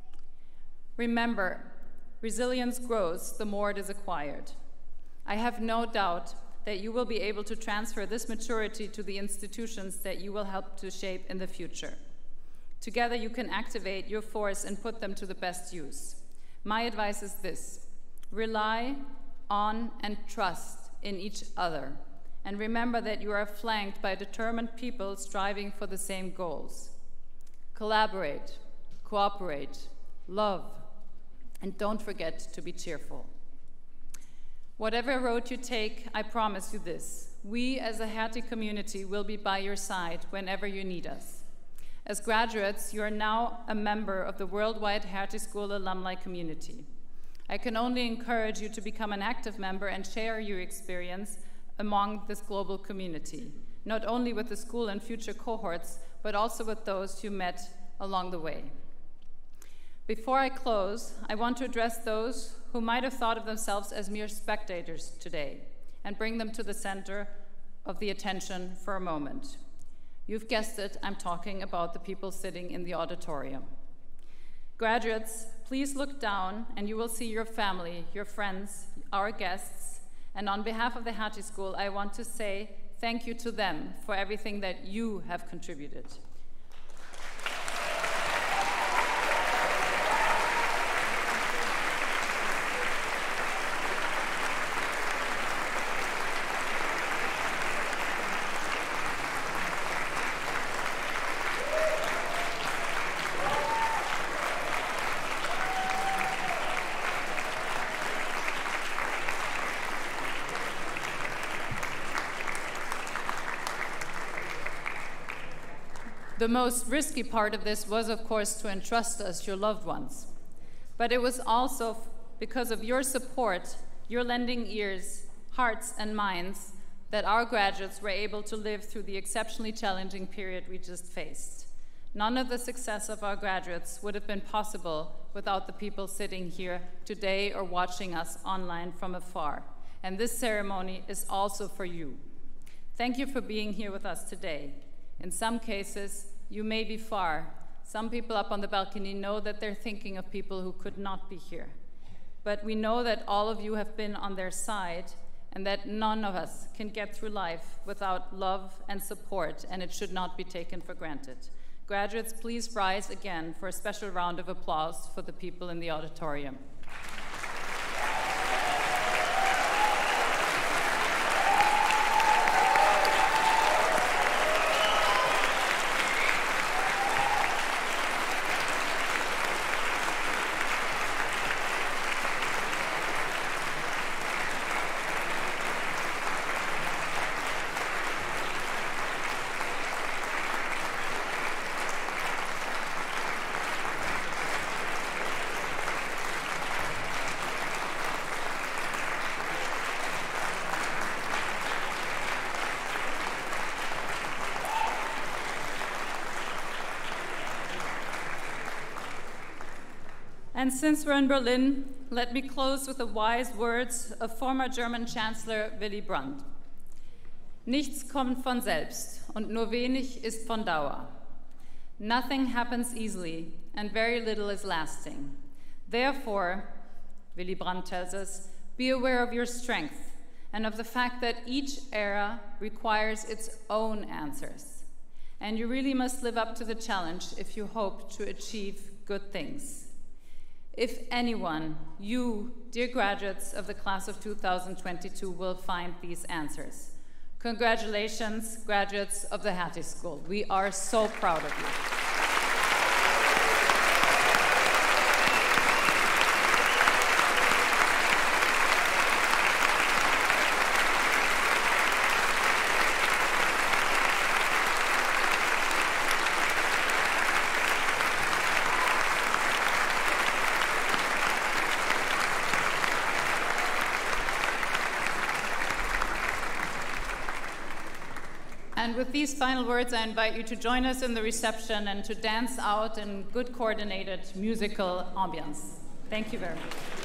Remember, resilience grows the more it is acquired. I have no doubt that you will be able to transfer this maturity to the institutions that you will help to shape in the future. Together you can activate your force and put them to the best use. My advice is this: rely on and trust in each other. And remember that you are flanked by determined people striving for the same goals. Collaborate, cooperate, love, and don't forget to be cheerful. Whatever road you take, I promise you this: we as a Hertie community will be by your side whenever you need us. As graduates, you are now a member of the worldwide Hertie School alumni community. I can only encourage you to become an active member and share your experience among this global community, not only with the school and future cohorts, but also with those you met along the way. Before I close, I want to address those who might have thought of themselves as mere spectators today and bring them to the center of the attention for a moment. You've guessed it, I'm talking about the people sitting in the auditorium. Graduates, please look down and you will see your family, your friends, our guests, and on behalf of the Hertie School, I want to say thank you to them for everything that you have contributed. The most risky part of this was, of course, to entrust us, your loved ones. But it was also because of your support, your lending ears, hearts, and minds that our graduates were able to live through the exceptionally challenging period we just faced. None of the success of our graduates would have been possible without the people sitting here today or watching us online from afar. And this ceremony is also for you. Thank you for being here with us today. In some cases, you may be far. Some people up on the balcony know that they're thinking of people who could not be here. But we know that all of you have been on their side and that none of us can get through life without love and support, and it should not be taken for granted. Graduates, please rise again for a special round of applause for the people in the auditorium. And since we're in Berlin, let me close with the wise words of former German Chancellor Willy Brandt. Nichts kommt von selbst und nur wenig ist von Dauer. Nothing happens easily and very little is lasting. Therefore, Willy Brandt tells us, be aware of your strength and of the fact that each era requires its own answers. And you really must live up to the challenge if you hope to achieve good things. If anyone, you, dear graduates of the class of two thousand twenty-two, will find these answers. Congratulations, graduates of the Hertie School. We are so proud of you. And with these final words, I invite you to join us in the reception and to dance out in good coordinated musical ambience. Thank you very much.